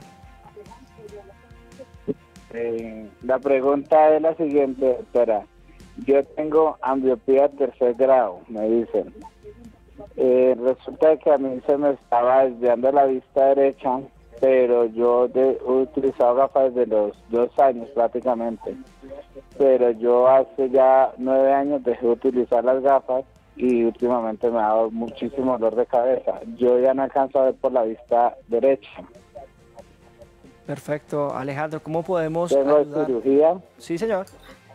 Eh, la pregunta es la siguiente, doctora. Yo tengo ambliopía tercer grado, me dicen. Eh, resulta que a mí se me estaba desviando la vista derecha, pero yo de, he utilizado gafas desde los dos años prácticamente. Pero yo hace ya nueve años dejé de utilizar las gafas y últimamente me ha dado muchísimo dolor de cabeza. Yo ya no alcanzo a ver por la vista derecha. Perfecto, Alejandro, ¿cómo podemos ¿Tengo ayudar? cirugía? Sí, señor.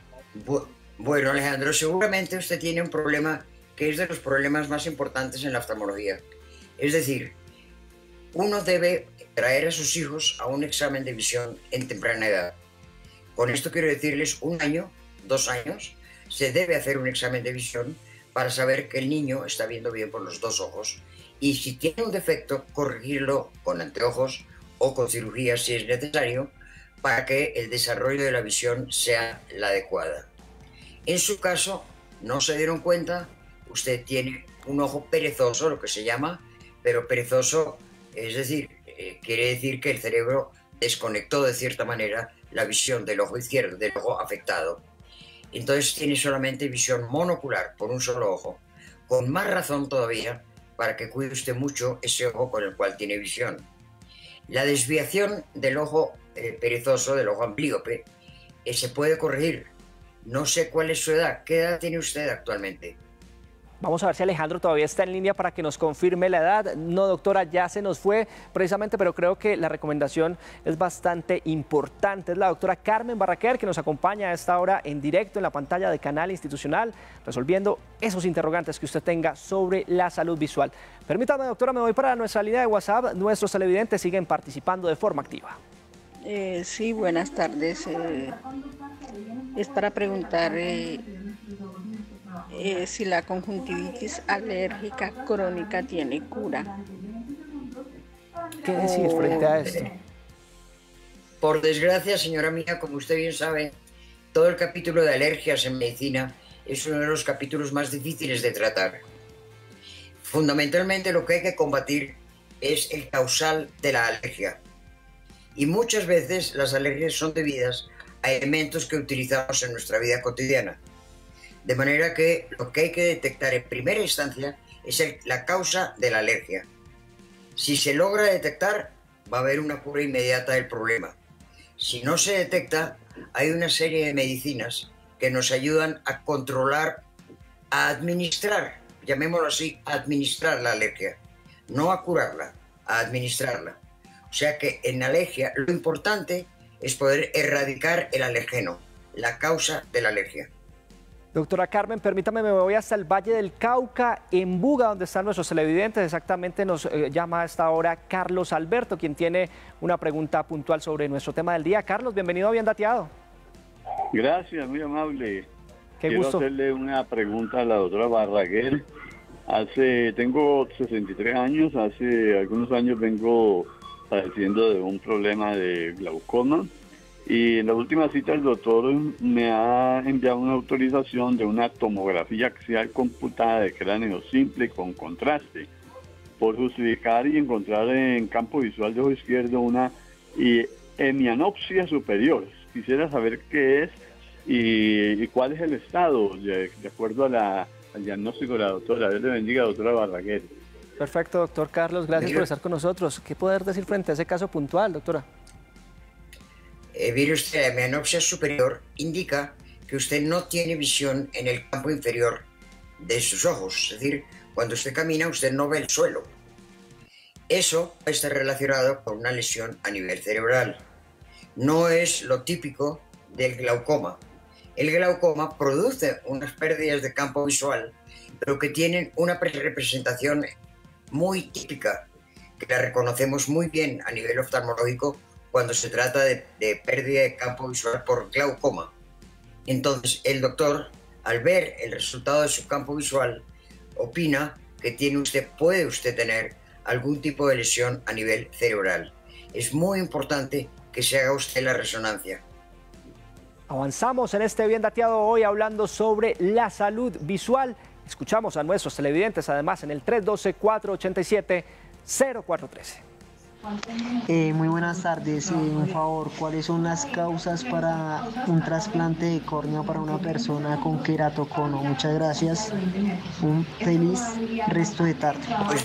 Bueno, Alejandro, seguramente usted tiene un problema que es de los problemas más importantes en la oftalmología. Es decir, uno debe traer a sus hijos a un examen de visión en temprana edad. Con esto quiero decirles, un año, dos años, se debe hacer un examen de visión para saber que el niño está viendo bien por los dos ojos y si tiene un defecto, corregirlo con anteojos o con cirugía si es necesario para que el desarrollo de la visión sea la adecuada. En su caso, no se dieron cuenta, usted tiene un ojo perezoso, lo que se llama, pero perezoso, es decir, eh, quiere decir que el cerebro desconectó de cierta manera la visión del ojo izquierdo, del ojo afectado. Entonces tiene solamente visión monocular por un solo ojo, con más razón todavía para que cuide usted mucho ese ojo con el cual tiene visión. La desviación del ojo eh, perezoso, del ojo amblíope, eh, se puede corregir. No sé cuál es su edad. ¿Qué edad tiene usted actualmente? Vamos a ver si Alejandro todavía está en línea para que nos confirme la edad. No, doctora, ya se nos fue precisamente, pero creo que la recomendación es bastante importante. Es la doctora Carmen Barraquer que nos acompaña a esta hora en directo en la pantalla de Canal Institucional, resolviendo esos interrogantes que usted tenga sobre la salud visual. Permítame, doctora, me voy para nuestra línea de WhatsApp. Nuestros televidentes siguen participando de forma activa. Eh, sí, buenas tardes. Eh, es para preguntar... Eh, Eh, si la conjuntivitis alérgica crónica tiene cura. ¿Qué decir frente a esto? Por desgracia, señora mía, como usted bien sabe, todo el capítulo de alergias en medicina es uno de los capítulos más difíciles de tratar. Fundamentalmente lo que hay que combatir es el causal de la alergia. Y muchas veces las alergias son debidas a elementos que utilizamos en nuestra vida cotidiana. De manera que lo que hay que detectar en primera instancia es el, la causa de la alergia. Si se logra detectar, va a haber una cura inmediata del problema. Si no se detecta, hay una serie de medicinas que nos ayudan a controlar, a administrar, llamémoslo así, a administrar la alergia. No a curarla, a administrarla. O sea que en alergia lo importante es poder erradicar el alergeno, la causa de la alergia. Doctora Carmen, permítame, me voy hasta el Valle del Cauca, en Buga, donde están nuestros televidentes. Exactamente nos eh, llama a esta hora Carlos Alberto, quien tiene una pregunta puntual sobre nuestro tema del día. Carlos, bienvenido a Bien Dateado. Gracias, muy amable. Qué Quiero gusto. hacerle una pregunta a la doctora Barraguer. Hace, tengo sesenta y tres años, hace algunos años vengo padeciendo de un problema de glaucoma. Y en la última cita el doctor me ha enviado una autorización de una tomografía axial computada de cráneo simple con contraste, por justificar y encontrar en campo visual de ojo izquierdo una hemianopsia superior. Quisiera saber qué es y, y cuál es el estado, de, de acuerdo a la, al diagnóstico de la doctora. Dios le bendiga, doctora Barraguer. Perfecto, doctor Carlos, gracias por estar con nosotros. ¿Qué poder decir frente a ese caso puntual, doctora? Eh, mire usted, la hemianopsia superior indica que usted no tiene visión en el campo inferior de sus ojos. Es decir, cuando usted camina, usted no ve el suelo. Eso está relacionado con una lesión a nivel cerebral. No es lo típico del glaucoma. El glaucoma produce unas pérdidas de campo visual, pero que tienen una representación muy típica, que la reconocemos muy bien a nivel oftalmológico cuando se trata de, de pérdida de campo visual por glaucoma. Entonces, el doctor, al ver el resultado de su campo visual, opina que tiene usted, puede usted tener algún tipo de lesión a nivel cerebral. Es muy importante que se haga usted la resonancia. Avanzamos en este Bien Dateado hoy hablando sobre la salud visual. Escuchamos a nuestros televidentes además en el tres uno dos, cuatro ocho siete, cero cuatro uno tres. Eh, muy buenas tardes, eh, un favor, ¿cuáles son las causas para un trasplante de córnea para una persona con queratocono? Muchas gracias, un feliz resto de tarde. Pues,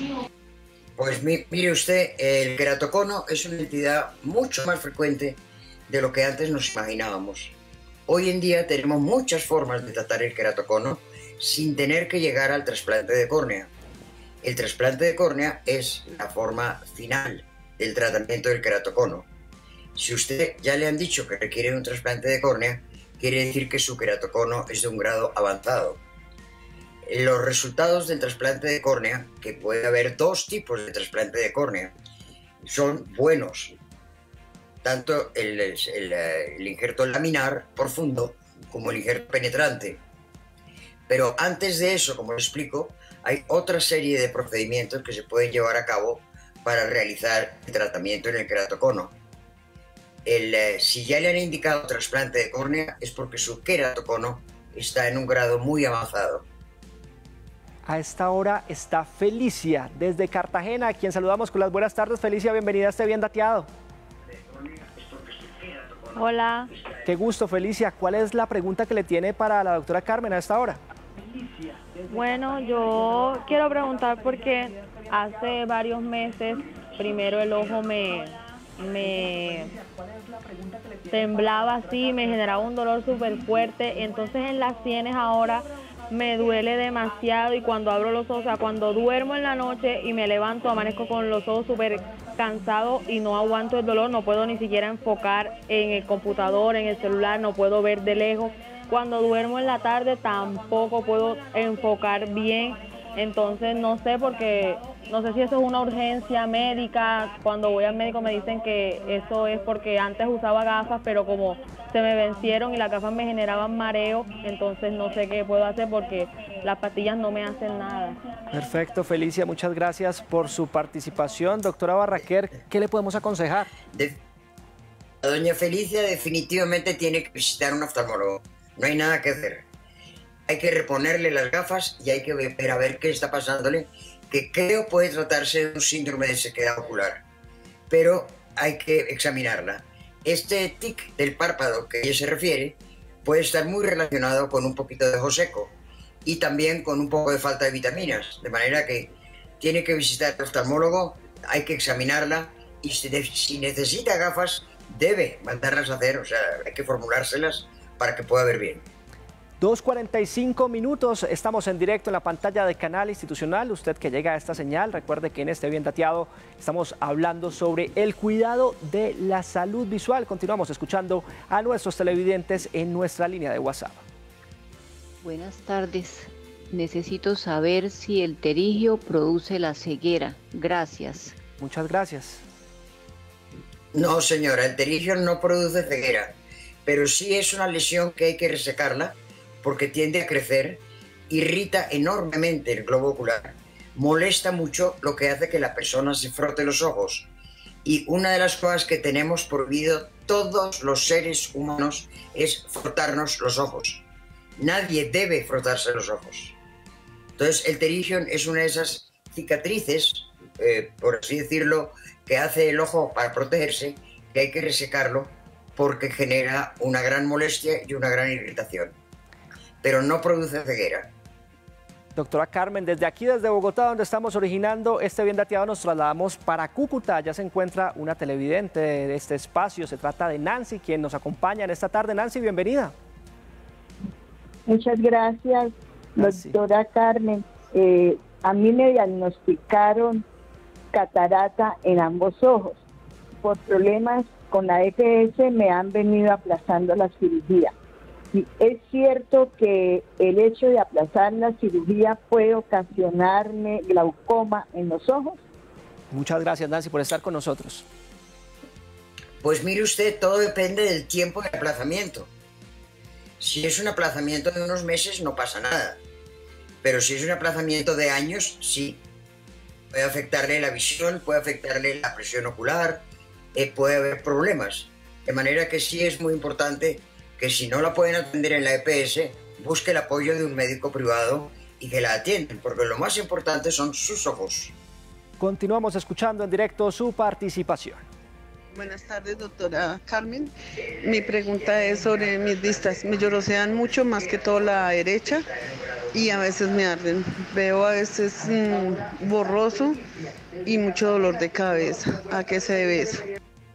pues mire usted, el queratocono es una entidad mucho más frecuente de lo que antes nos imaginábamos. Hoy en día tenemos muchas formas de tratar el queratocono sin tener que llegar al trasplante de córnea. El trasplante de córnea es la forma final del tratamiento del queratocono. Si usted ya le han dicho que requiere un trasplante de córnea, quiere decir que su queratocono es de un grado avanzado. Los resultados del trasplante de córnea, que puede haber dos tipos de trasplante de córnea, son buenos. Tanto el, el, el injerto laminar profundo como el injerto penetrante. Pero antes de eso, como lo explico, hay otra serie de procedimientos que se pueden llevar a cabo para realizar el tratamiento en el queratocono. El, eh, si ya le han indicado trasplante de córnea es porque su queratocono está en un grado muy avanzado. A esta hora está Felicia desde Cartagena, a quien saludamos con las buenas tardes. Felicia, bienvenida a este Bien Dateado. Hola. Qué gusto, Felicia. ¿Cuál es la pregunta que le tiene para la doctora Carmen a esta hora? Bueno, yo quiero preguntar porque hace varios meses, primero el ojo me, me temblaba así, me generaba un dolor súper fuerte, entonces en las sienes ahora me duele demasiado y cuando abro los ojos, o sea, cuando duermo en la noche y me levanto, amanezco con los ojos súper cansados y no aguanto el dolor, no puedo ni siquiera enfocar en el computador, en el celular, no puedo ver de lejos. Cuando duermo en la tarde tampoco puedo enfocar bien, entonces no sé porque no sé si eso es una urgencia médica. Cuando voy al médico me dicen que eso es porque antes usaba gafas, pero como se me vencieron y las gafas me generaban mareo, entonces no sé qué puedo hacer porque las pastillas no me hacen nada. Perfecto, Felicia, muchas gracias por su participación. Doctora Barraquer, ¿qué le podemos aconsejar? De La doña Felicia definitivamente tiene que visitar un oftalmólogo. No hay nada que hacer. Hay que reponerle las gafas y hay que ver a ver qué está pasándole, que creo puede tratarse de un síndrome de sequedad ocular. Pero hay que examinarla. Este tic del párpado que ella se refiere puede estar muy relacionado con un poquito de ojo seco y también con un poco de falta de vitaminas, de manera que tiene que visitar al oftalmólogo, hay que examinarla y si, de, si necesita gafas debe mandarlas a hacer, o sea, hay que formulárselas para que pueda ver bien. dos cuarenta y cinco minutos, estamos en directo en la pantalla de Canal Institucional. Usted que llega a esta señal, recuerde que en este Bien Dateado estamos hablando sobre el cuidado de la salud visual. Continuamos escuchando a nuestros televidentes en nuestra línea de WhatsApp. Buenas tardes. Necesito saber si el pterigio produce la ceguera. Gracias. Muchas gracias. No, señora, el pterigio no produce ceguera, pero sí es una lesión que hay que resecarla porque tiende a crecer, irrita enormemente el globo ocular, molesta mucho, lo que hace que la persona se frote los ojos. Y una de las cosas que tenemos prohibido todos los seres humanos es frotarnos los ojos. Nadie debe frotarse los ojos. Entonces el pterigio es una de esas cicatrices, eh, por así decirlo, que hace el ojo para protegerse, que hay que resecarlo porque genera una gran molestia y una gran irritación. Pero no produce ceguera. Doctora Carmen, desde aquí, desde Bogotá, donde estamos originando este Bien Dateado, nos trasladamos para Cúcuta. Ya se encuentra una televidente de este espacio. Se trata de Nancy, quien nos acompaña en esta tarde. Nancy, bienvenida. Muchas gracias, doctora Carmen. Eh, a mí me diagnosticaron catarata en ambos ojos. Por problemas con la E P S me han venido aplazando la cirugía. ¿Es cierto que el hecho de aplazar la cirugía puede ocasionarme glaucoma en los ojos? Muchas gracias, Nancy, por estar con nosotros. Pues mire usted, todo depende del tiempo de aplazamiento. Si es un aplazamiento de unos meses, no pasa nada. Pero si es un aplazamiento de años, sí. Puede afectarle la visión, puede afectarle la presión ocular, eh, puede haber problemas. De manera que sí es muy importante que si no la pueden atender en la E P S, busque el apoyo de un médico privado y que la atiendan, porque lo más importante son sus ojos. Continuamos escuchando en directo su participación. Buenas tardes, doctora Carmen. Mi pregunta es sobre mis vistas. Me llorosean mucho, más que todo la derecha, y a veces me arden. Veo a veces mmm, borroso y mucho dolor de cabeza. ¿A qué se debe eso?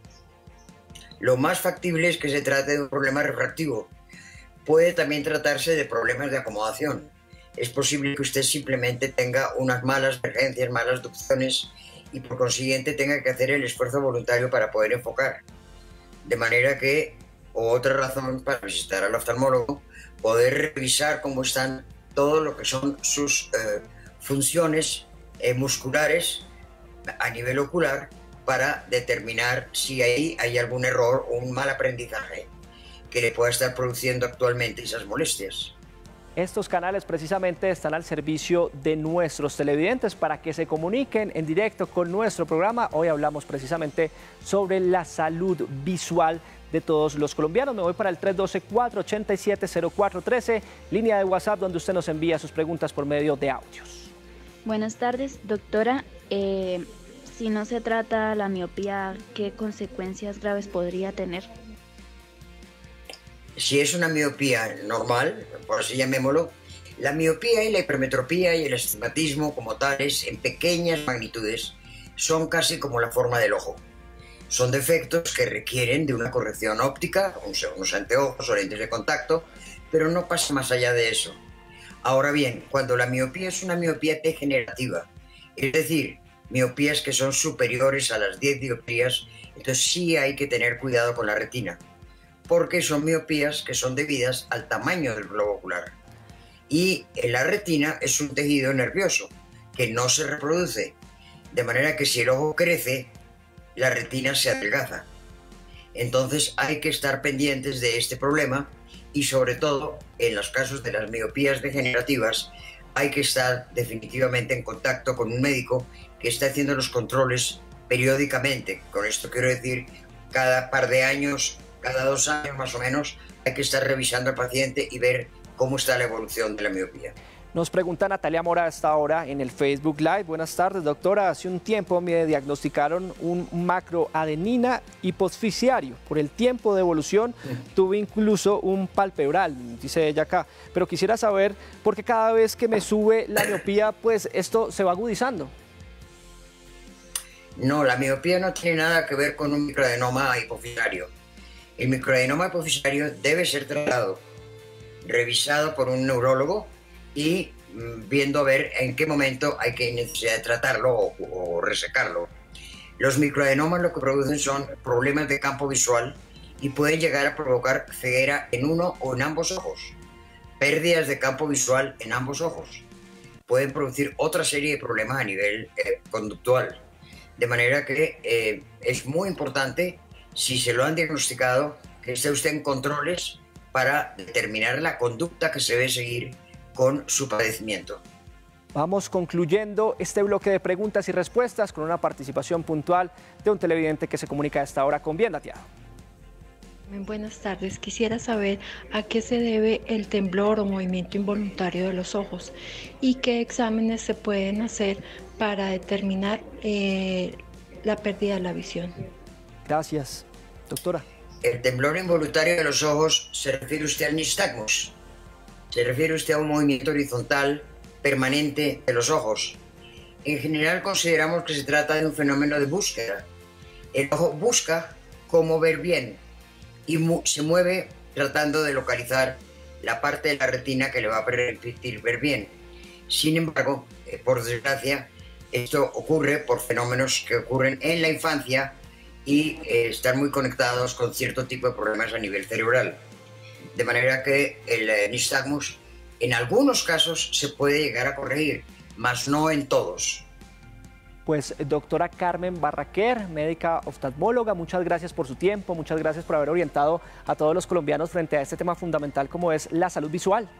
Lo más factible es que se trate de un problema refractivo. Puede también tratarse de problemas de acomodación. Es posible que usted simplemente tenga unas malas emergencias, malas ducciones y por consiguiente tenga que hacer el esfuerzo voluntario para poder enfocar. De manera que, otra razón para visitar al oftalmólogo, poder revisar cómo están todo lo que son sus eh, funciones eh, musculares a nivel ocular, para determinar si ahí hay algún error o un mal aprendizaje que le pueda estar produciendo actualmente esas molestias. Estos canales precisamente están al servicio de nuestros televidentes para que se comuniquen en directo con nuestro programa. Hoy hablamos precisamente sobre la salud visual de todos los colombianos. Me voy para el tres uno dos, cuatro ocho siete, cero cuatro uno tres, línea de WhatsApp donde usted nos envía sus preguntas por medio de audios. Buenas tardes, doctora. Eh... Si no se trata la miopía, ¿qué consecuencias graves podría tener? Si es una miopía normal, por así llamémoslo, la miopía y la hipermetropía y el astigmatismo como tales, en pequeñas magnitudes, son casi como la forma del ojo. Son defectos que requieren de una corrección óptica, unos anteojos o lentes de contacto, pero no pasa más allá de eso. Ahora bien, cuando la miopía es una miopía degenerativa, es decir, miopías que son superiores a las diez dioptrías, entonces sí hay que tener cuidado con la retina, porque son miopías que son debidas al tamaño del globo ocular. Y en la retina es un tejido nervioso que no se reproduce, de manera que si el ojo crece, la retina se adelgaza. Entonces hay que estar pendientes de este problema y sobre todo en los casos de las miopías degenerativas hay que estar definitivamente en contacto con un médico que está haciendo los controles periódicamente. Con esto quiero decir cada par de años, cada dos años más o menos, hay que estar revisando al paciente y ver cómo está la evolución de la miopía. Nos pregunta Natalia Mora a esta hora en el Facebook Live. Buenas tardes, doctora. Hace un tiempo me diagnosticaron un macroadenina hiposficiario. Por el tiempo de evolución tuve incluso un palpebral, dice ella acá. Pero quisiera saber por qué cada vez que me sube la miopía, pues esto se va agudizando. No, la miopía no tiene nada que ver con un microadenoma hipoficiario. El microadenoma hipoficiario debe ser tratado, revisado por un neurólogo y viendo a ver en qué momento hay que necesidad de tratarlo o, o resecarlo. Los microadenomas lo que producen son problemas de campo visual y pueden llegar a provocar ceguera en uno o en ambos ojos, pérdidas de campo visual en ambos ojos. Pueden producir otra serie de problemas a nivel eh, conductual. De manera que eh, es muy importante, si se lo han diagnosticado, que esté usted en controles para determinar la conducta que se debe seguir con su padecimiento. Vamos concluyendo este bloque de preguntas y respuestas con una participación puntual de un televidente que se comunica a esta hora con Bien Dateado. Buenas tardes, quisiera saber a qué se debe el temblor o movimiento involuntario de los ojos y qué exámenes se pueden hacer para determinar eh, la pérdida de la visión. Gracias, doctora. El temblor involuntario de los ojos, ¿se refiere usted al nistagmus? ¿Se refiere usted a un movimiento horizontal permanente de los ojos? En general consideramos que se trata de un fenómeno de búsqueda. El ojo busca cómo ver bien y mu- se mueve tratando de localizar la parte de la retina que le va a permitir ver bien. Sin embargo, eh, por desgracia, esto ocurre por fenómenos que ocurren en la infancia y eh, están muy conectados con cierto tipo de problemas a nivel cerebral. De manera que el eh, nistagmus en algunos casos se puede llegar a corregir, mas no en todos. Pues doctora Carmen Barraquer, médica oftalmóloga, muchas gracias por su tiempo, muchas gracias por haber orientado a todos los colombianos frente a este tema fundamental como es la salud visual.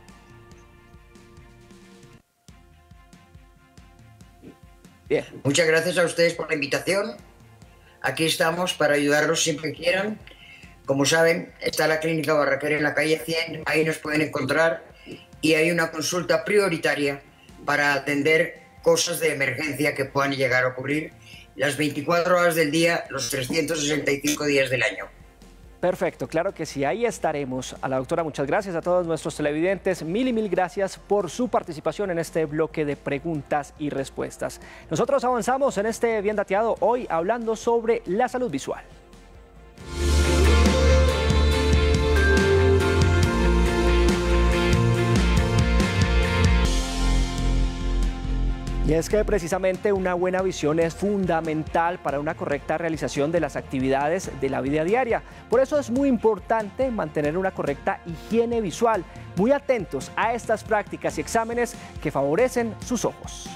Bien. Muchas gracias a ustedes por la invitación. Aquí estamos para ayudarlos siempre que quieran. Como saben, está la clínica Barraquer en la calle cien, ahí nos pueden encontrar y hay una consulta prioritaria para atender cosas de emergencia que puedan llegar a ocurrir las veinticuatro horas del día, los trescientos sesenta y cinco días del año. Perfecto, claro que sí, ahí estaremos. A la doctora, muchas gracias. A todos nuestros televidentes, mil y mil gracias por su participación en este bloque de preguntas y respuestas. Nosotros avanzamos en este Bien Dateado hoy hablando sobre la salud visual. Y es que precisamente una buena visión es fundamental para una correcta realización de las actividades de la vida diaria. Por eso es muy importante mantener una correcta higiene visual. Muy atentos a estas prácticas y exámenes que favorecen sus ojos.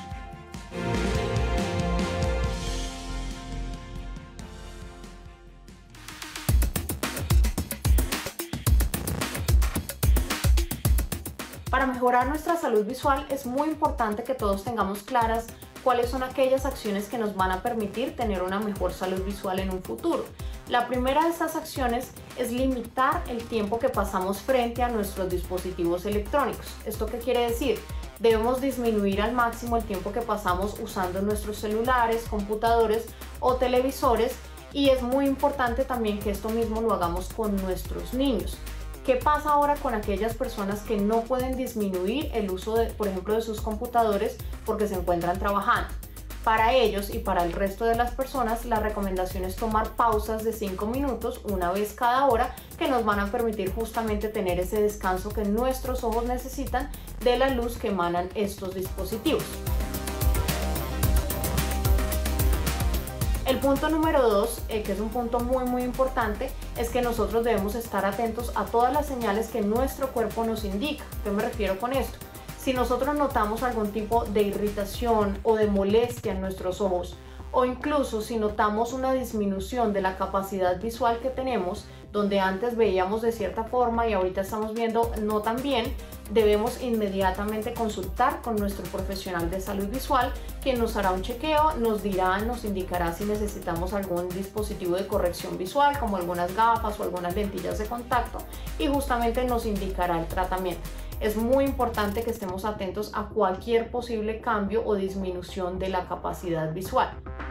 Para mejorar nuestra salud visual es muy importante que todos tengamos claras cuáles son aquellas acciones que nos van a permitir tener una mejor salud visual en un futuro. La primera de estas acciones es limitar el tiempo que pasamos frente a nuestros dispositivos electrónicos. ¿Esto qué quiere decir? Debemos disminuir al máximo el tiempo que pasamos usando nuestros celulares, computadores o televisores, y es muy importante también que esto mismo lo hagamos con nuestros niños. ¿Qué pasa ahora con aquellas personas que no pueden disminuir el uso, de, por ejemplo, de sus computadores porque se encuentran trabajando? Para ellos y para el resto de las personas, la recomendación es tomar pausas de cinco minutos una vez cada hora que nos van a permitir justamente tener ese descanso que nuestros ojos necesitan de la luz que emanan estos dispositivos. El punto número dos, eh, que es un punto muy muy importante, es que nosotros debemos estar atentos a todas las señales que nuestro cuerpo nos indica. ¿Qué me refiero con esto? Si nosotros notamos algún tipo de irritación o de molestia en nuestros ojos, o incluso si notamos una disminución de la capacidad visual que tenemos, donde antes veíamos de cierta forma y ahorita estamos viendo no tan bien, debemos inmediatamente consultar con nuestro profesional de salud visual, quien nos hará un chequeo, nos dirá, nos indicará si necesitamos algún dispositivo de corrección visual, como algunas gafas o algunas lentillas de contacto, y justamente nos indicará el tratamiento. Es muy importante que estemos atentos a cualquier posible cambio o disminución de la capacidad visual.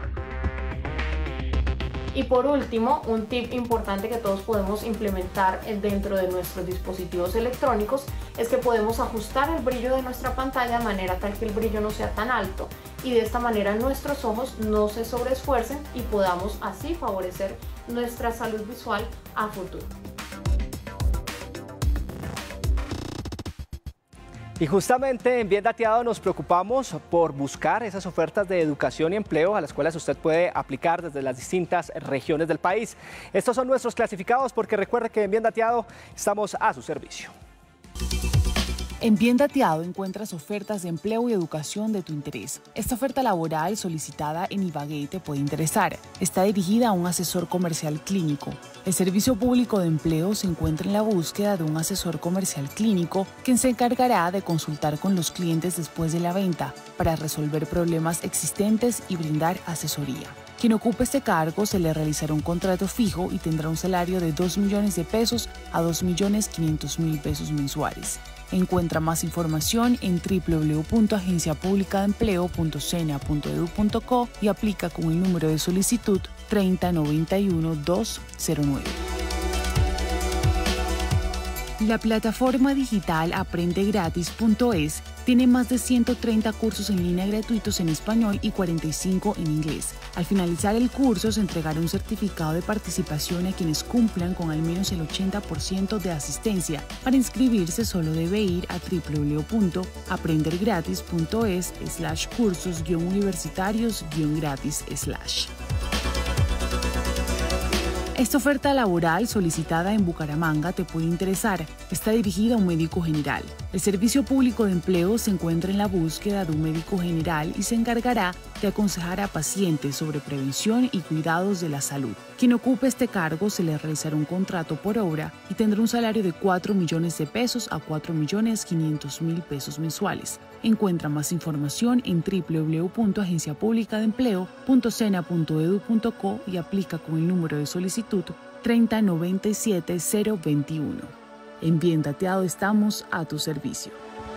Y por último, un tip importante que todos podemos implementar dentro de nuestros dispositivos electrónicos es que podemos ajustar el brillo de nuestra pantalla de manera tal que el brillo no sea tan alto, y de esta manera nuestros ojos no se sobreesfuercen y podamos así favorecer nuestra salud visual a futuro. Y justamente en Bien Dateado nos preocupamos por buscar esas ofertas de educación y empleo a las cuales usted puede aplicar desde las distintas regiones del país. Estos son nuestros clasificados, porque recuerde que en Bien Dateado estamos a su servicio. En Bien Dateado encuentras ofertas de empleo y educación de tu interés. Esta oferta laboral solicitada en Ibagué te puede interesar. Está dirigida a un asesor comercial clínico. El Servicio Público de Empleo se encuentra en la búsqueda de un asesor comercial clínico quien se encargará de consultar con los clientes después de la venta para resolver problemas existentes y brindar asesoría. Quien ocupe este cargo se le realizará un contrato fijo y tendrá un salario de dos millones de pesos a dos millones quinientos mil pesos mensuales. Encuentra más información en w w w punto agencia pública de empleo punto sena punto edu punto co y aplica con el número de solicitud treinta noventa y uno dos cero nueve. La plataforma digital aprende gratis punto es tiene más de ciento treinta cursos en línea gratuitos en español y cuarenta y cinco en inglés. Al finalizar el curso se entregará un certificado de participación a quienes cumplan con al menos el ochenta por ciento de asistencia. Para inscribirse solo debe ir a w w w punto aprender gratis punto es slash cursos guion universitarios guion gratis slash. Esta oferta laboral solicitada en Bucaramanga te puede interesar. Está dirigida a un médico general. El Servicio Público de Empleo se encuentra en la búsqueda de un médico general y se encargará de aconsejar a pacientes sobre prevención y cuidados de la salud. Quien ocupe este cargo se le realizará un contrato por obra y tendrá un salario de cuatro millones de pesos a cuatro millones quinientos mil pesos mensuales. Encuentra más información en w w w punto agencia pública de empleo punto sena punto edu punto co y aplica con el número de solicitud treinta noventa y siete cero veintiuno. En Bien Dateado estamos a tu servicio.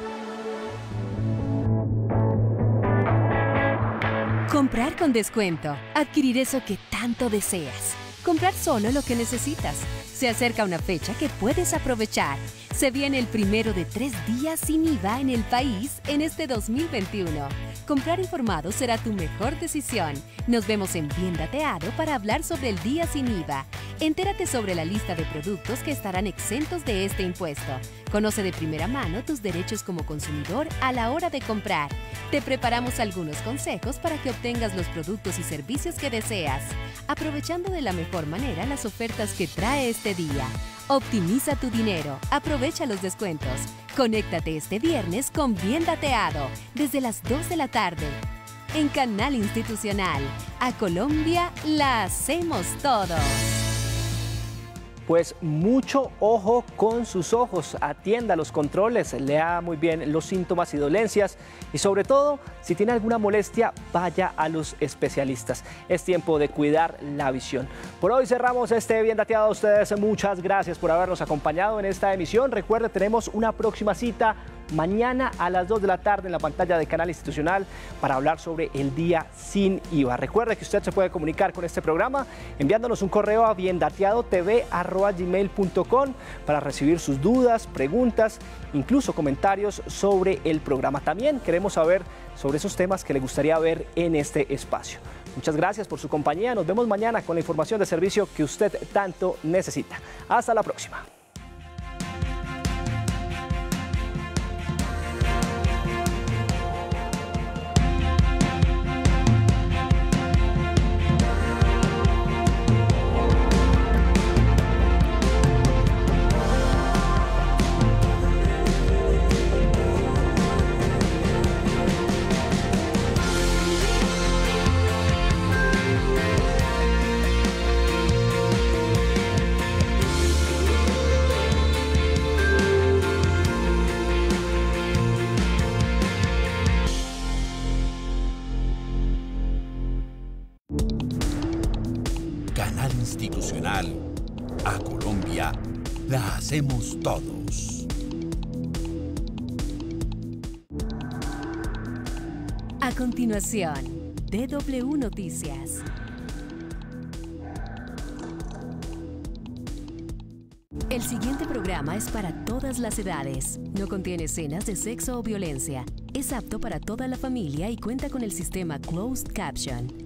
Comprar con descuento. Adquirir eso que tanto deseas. Comprar solo lo que necesitas. Se acerca una fecha que puedes aprovechar. Se viene el primero de tres días sin I V A en el país en este dos mil veintiuno. Comprar informado será tu mejor decisión. Nos vemos en Bien Dateado para hablar sobre el día sin I V A. Entérate sobre la lista de productos que estarán exentos de este impuesto. Conoce de primera mano tus derechos como consumidor a la hora de comprar. Te preparamos algunos consejos para que obtengas los productos y servicios que deseas, aprovechando de la mejor manera las ofertas que trae este día. Optimiza tu dinero, aprovecha los descuentos. Conéctate este viernes con Bien Dateado, desde las dos de la tarde. En Canal Institucional, a Colombia la hacemos todos. Pues mucho ojo con sus ojos, atienda los controles, lea muy bien los síntomas y dolencias y sobre todo, si tiene alguna molestia, vaya a los especialistas. Es tiempo de cuidar la visión. Por hoy cerramos este Bien Dateado a ustedes. Muchas gracias por habernos acompañado en esta emisión. Recuerde, tenemos una próxima cita mañana a las dos de la tarde en la pantalla de Canal Institucional para hablar sobre el día sin I V A. Recuerde que usted se puede comunicar con este programa enviándonos un correo a biendateadotv arroba gmail punto com para recibir sus dudas, preguntas, incluso comentarios sobre el programa. También queremos saber sobre esos temas que le gustaría ver en este espacio. Muchas gracias por su compañía. Nos vemos mañana con la información de servicio que usted tanto necesita. Hasta la próxima. la hacemos todos. A continuación, D W Noticias. El siguiente programa es para todas las edades. No contiene escenas de sexo o violencia. Es apto para toda la familia y cuenta con el sistema Closed Caption.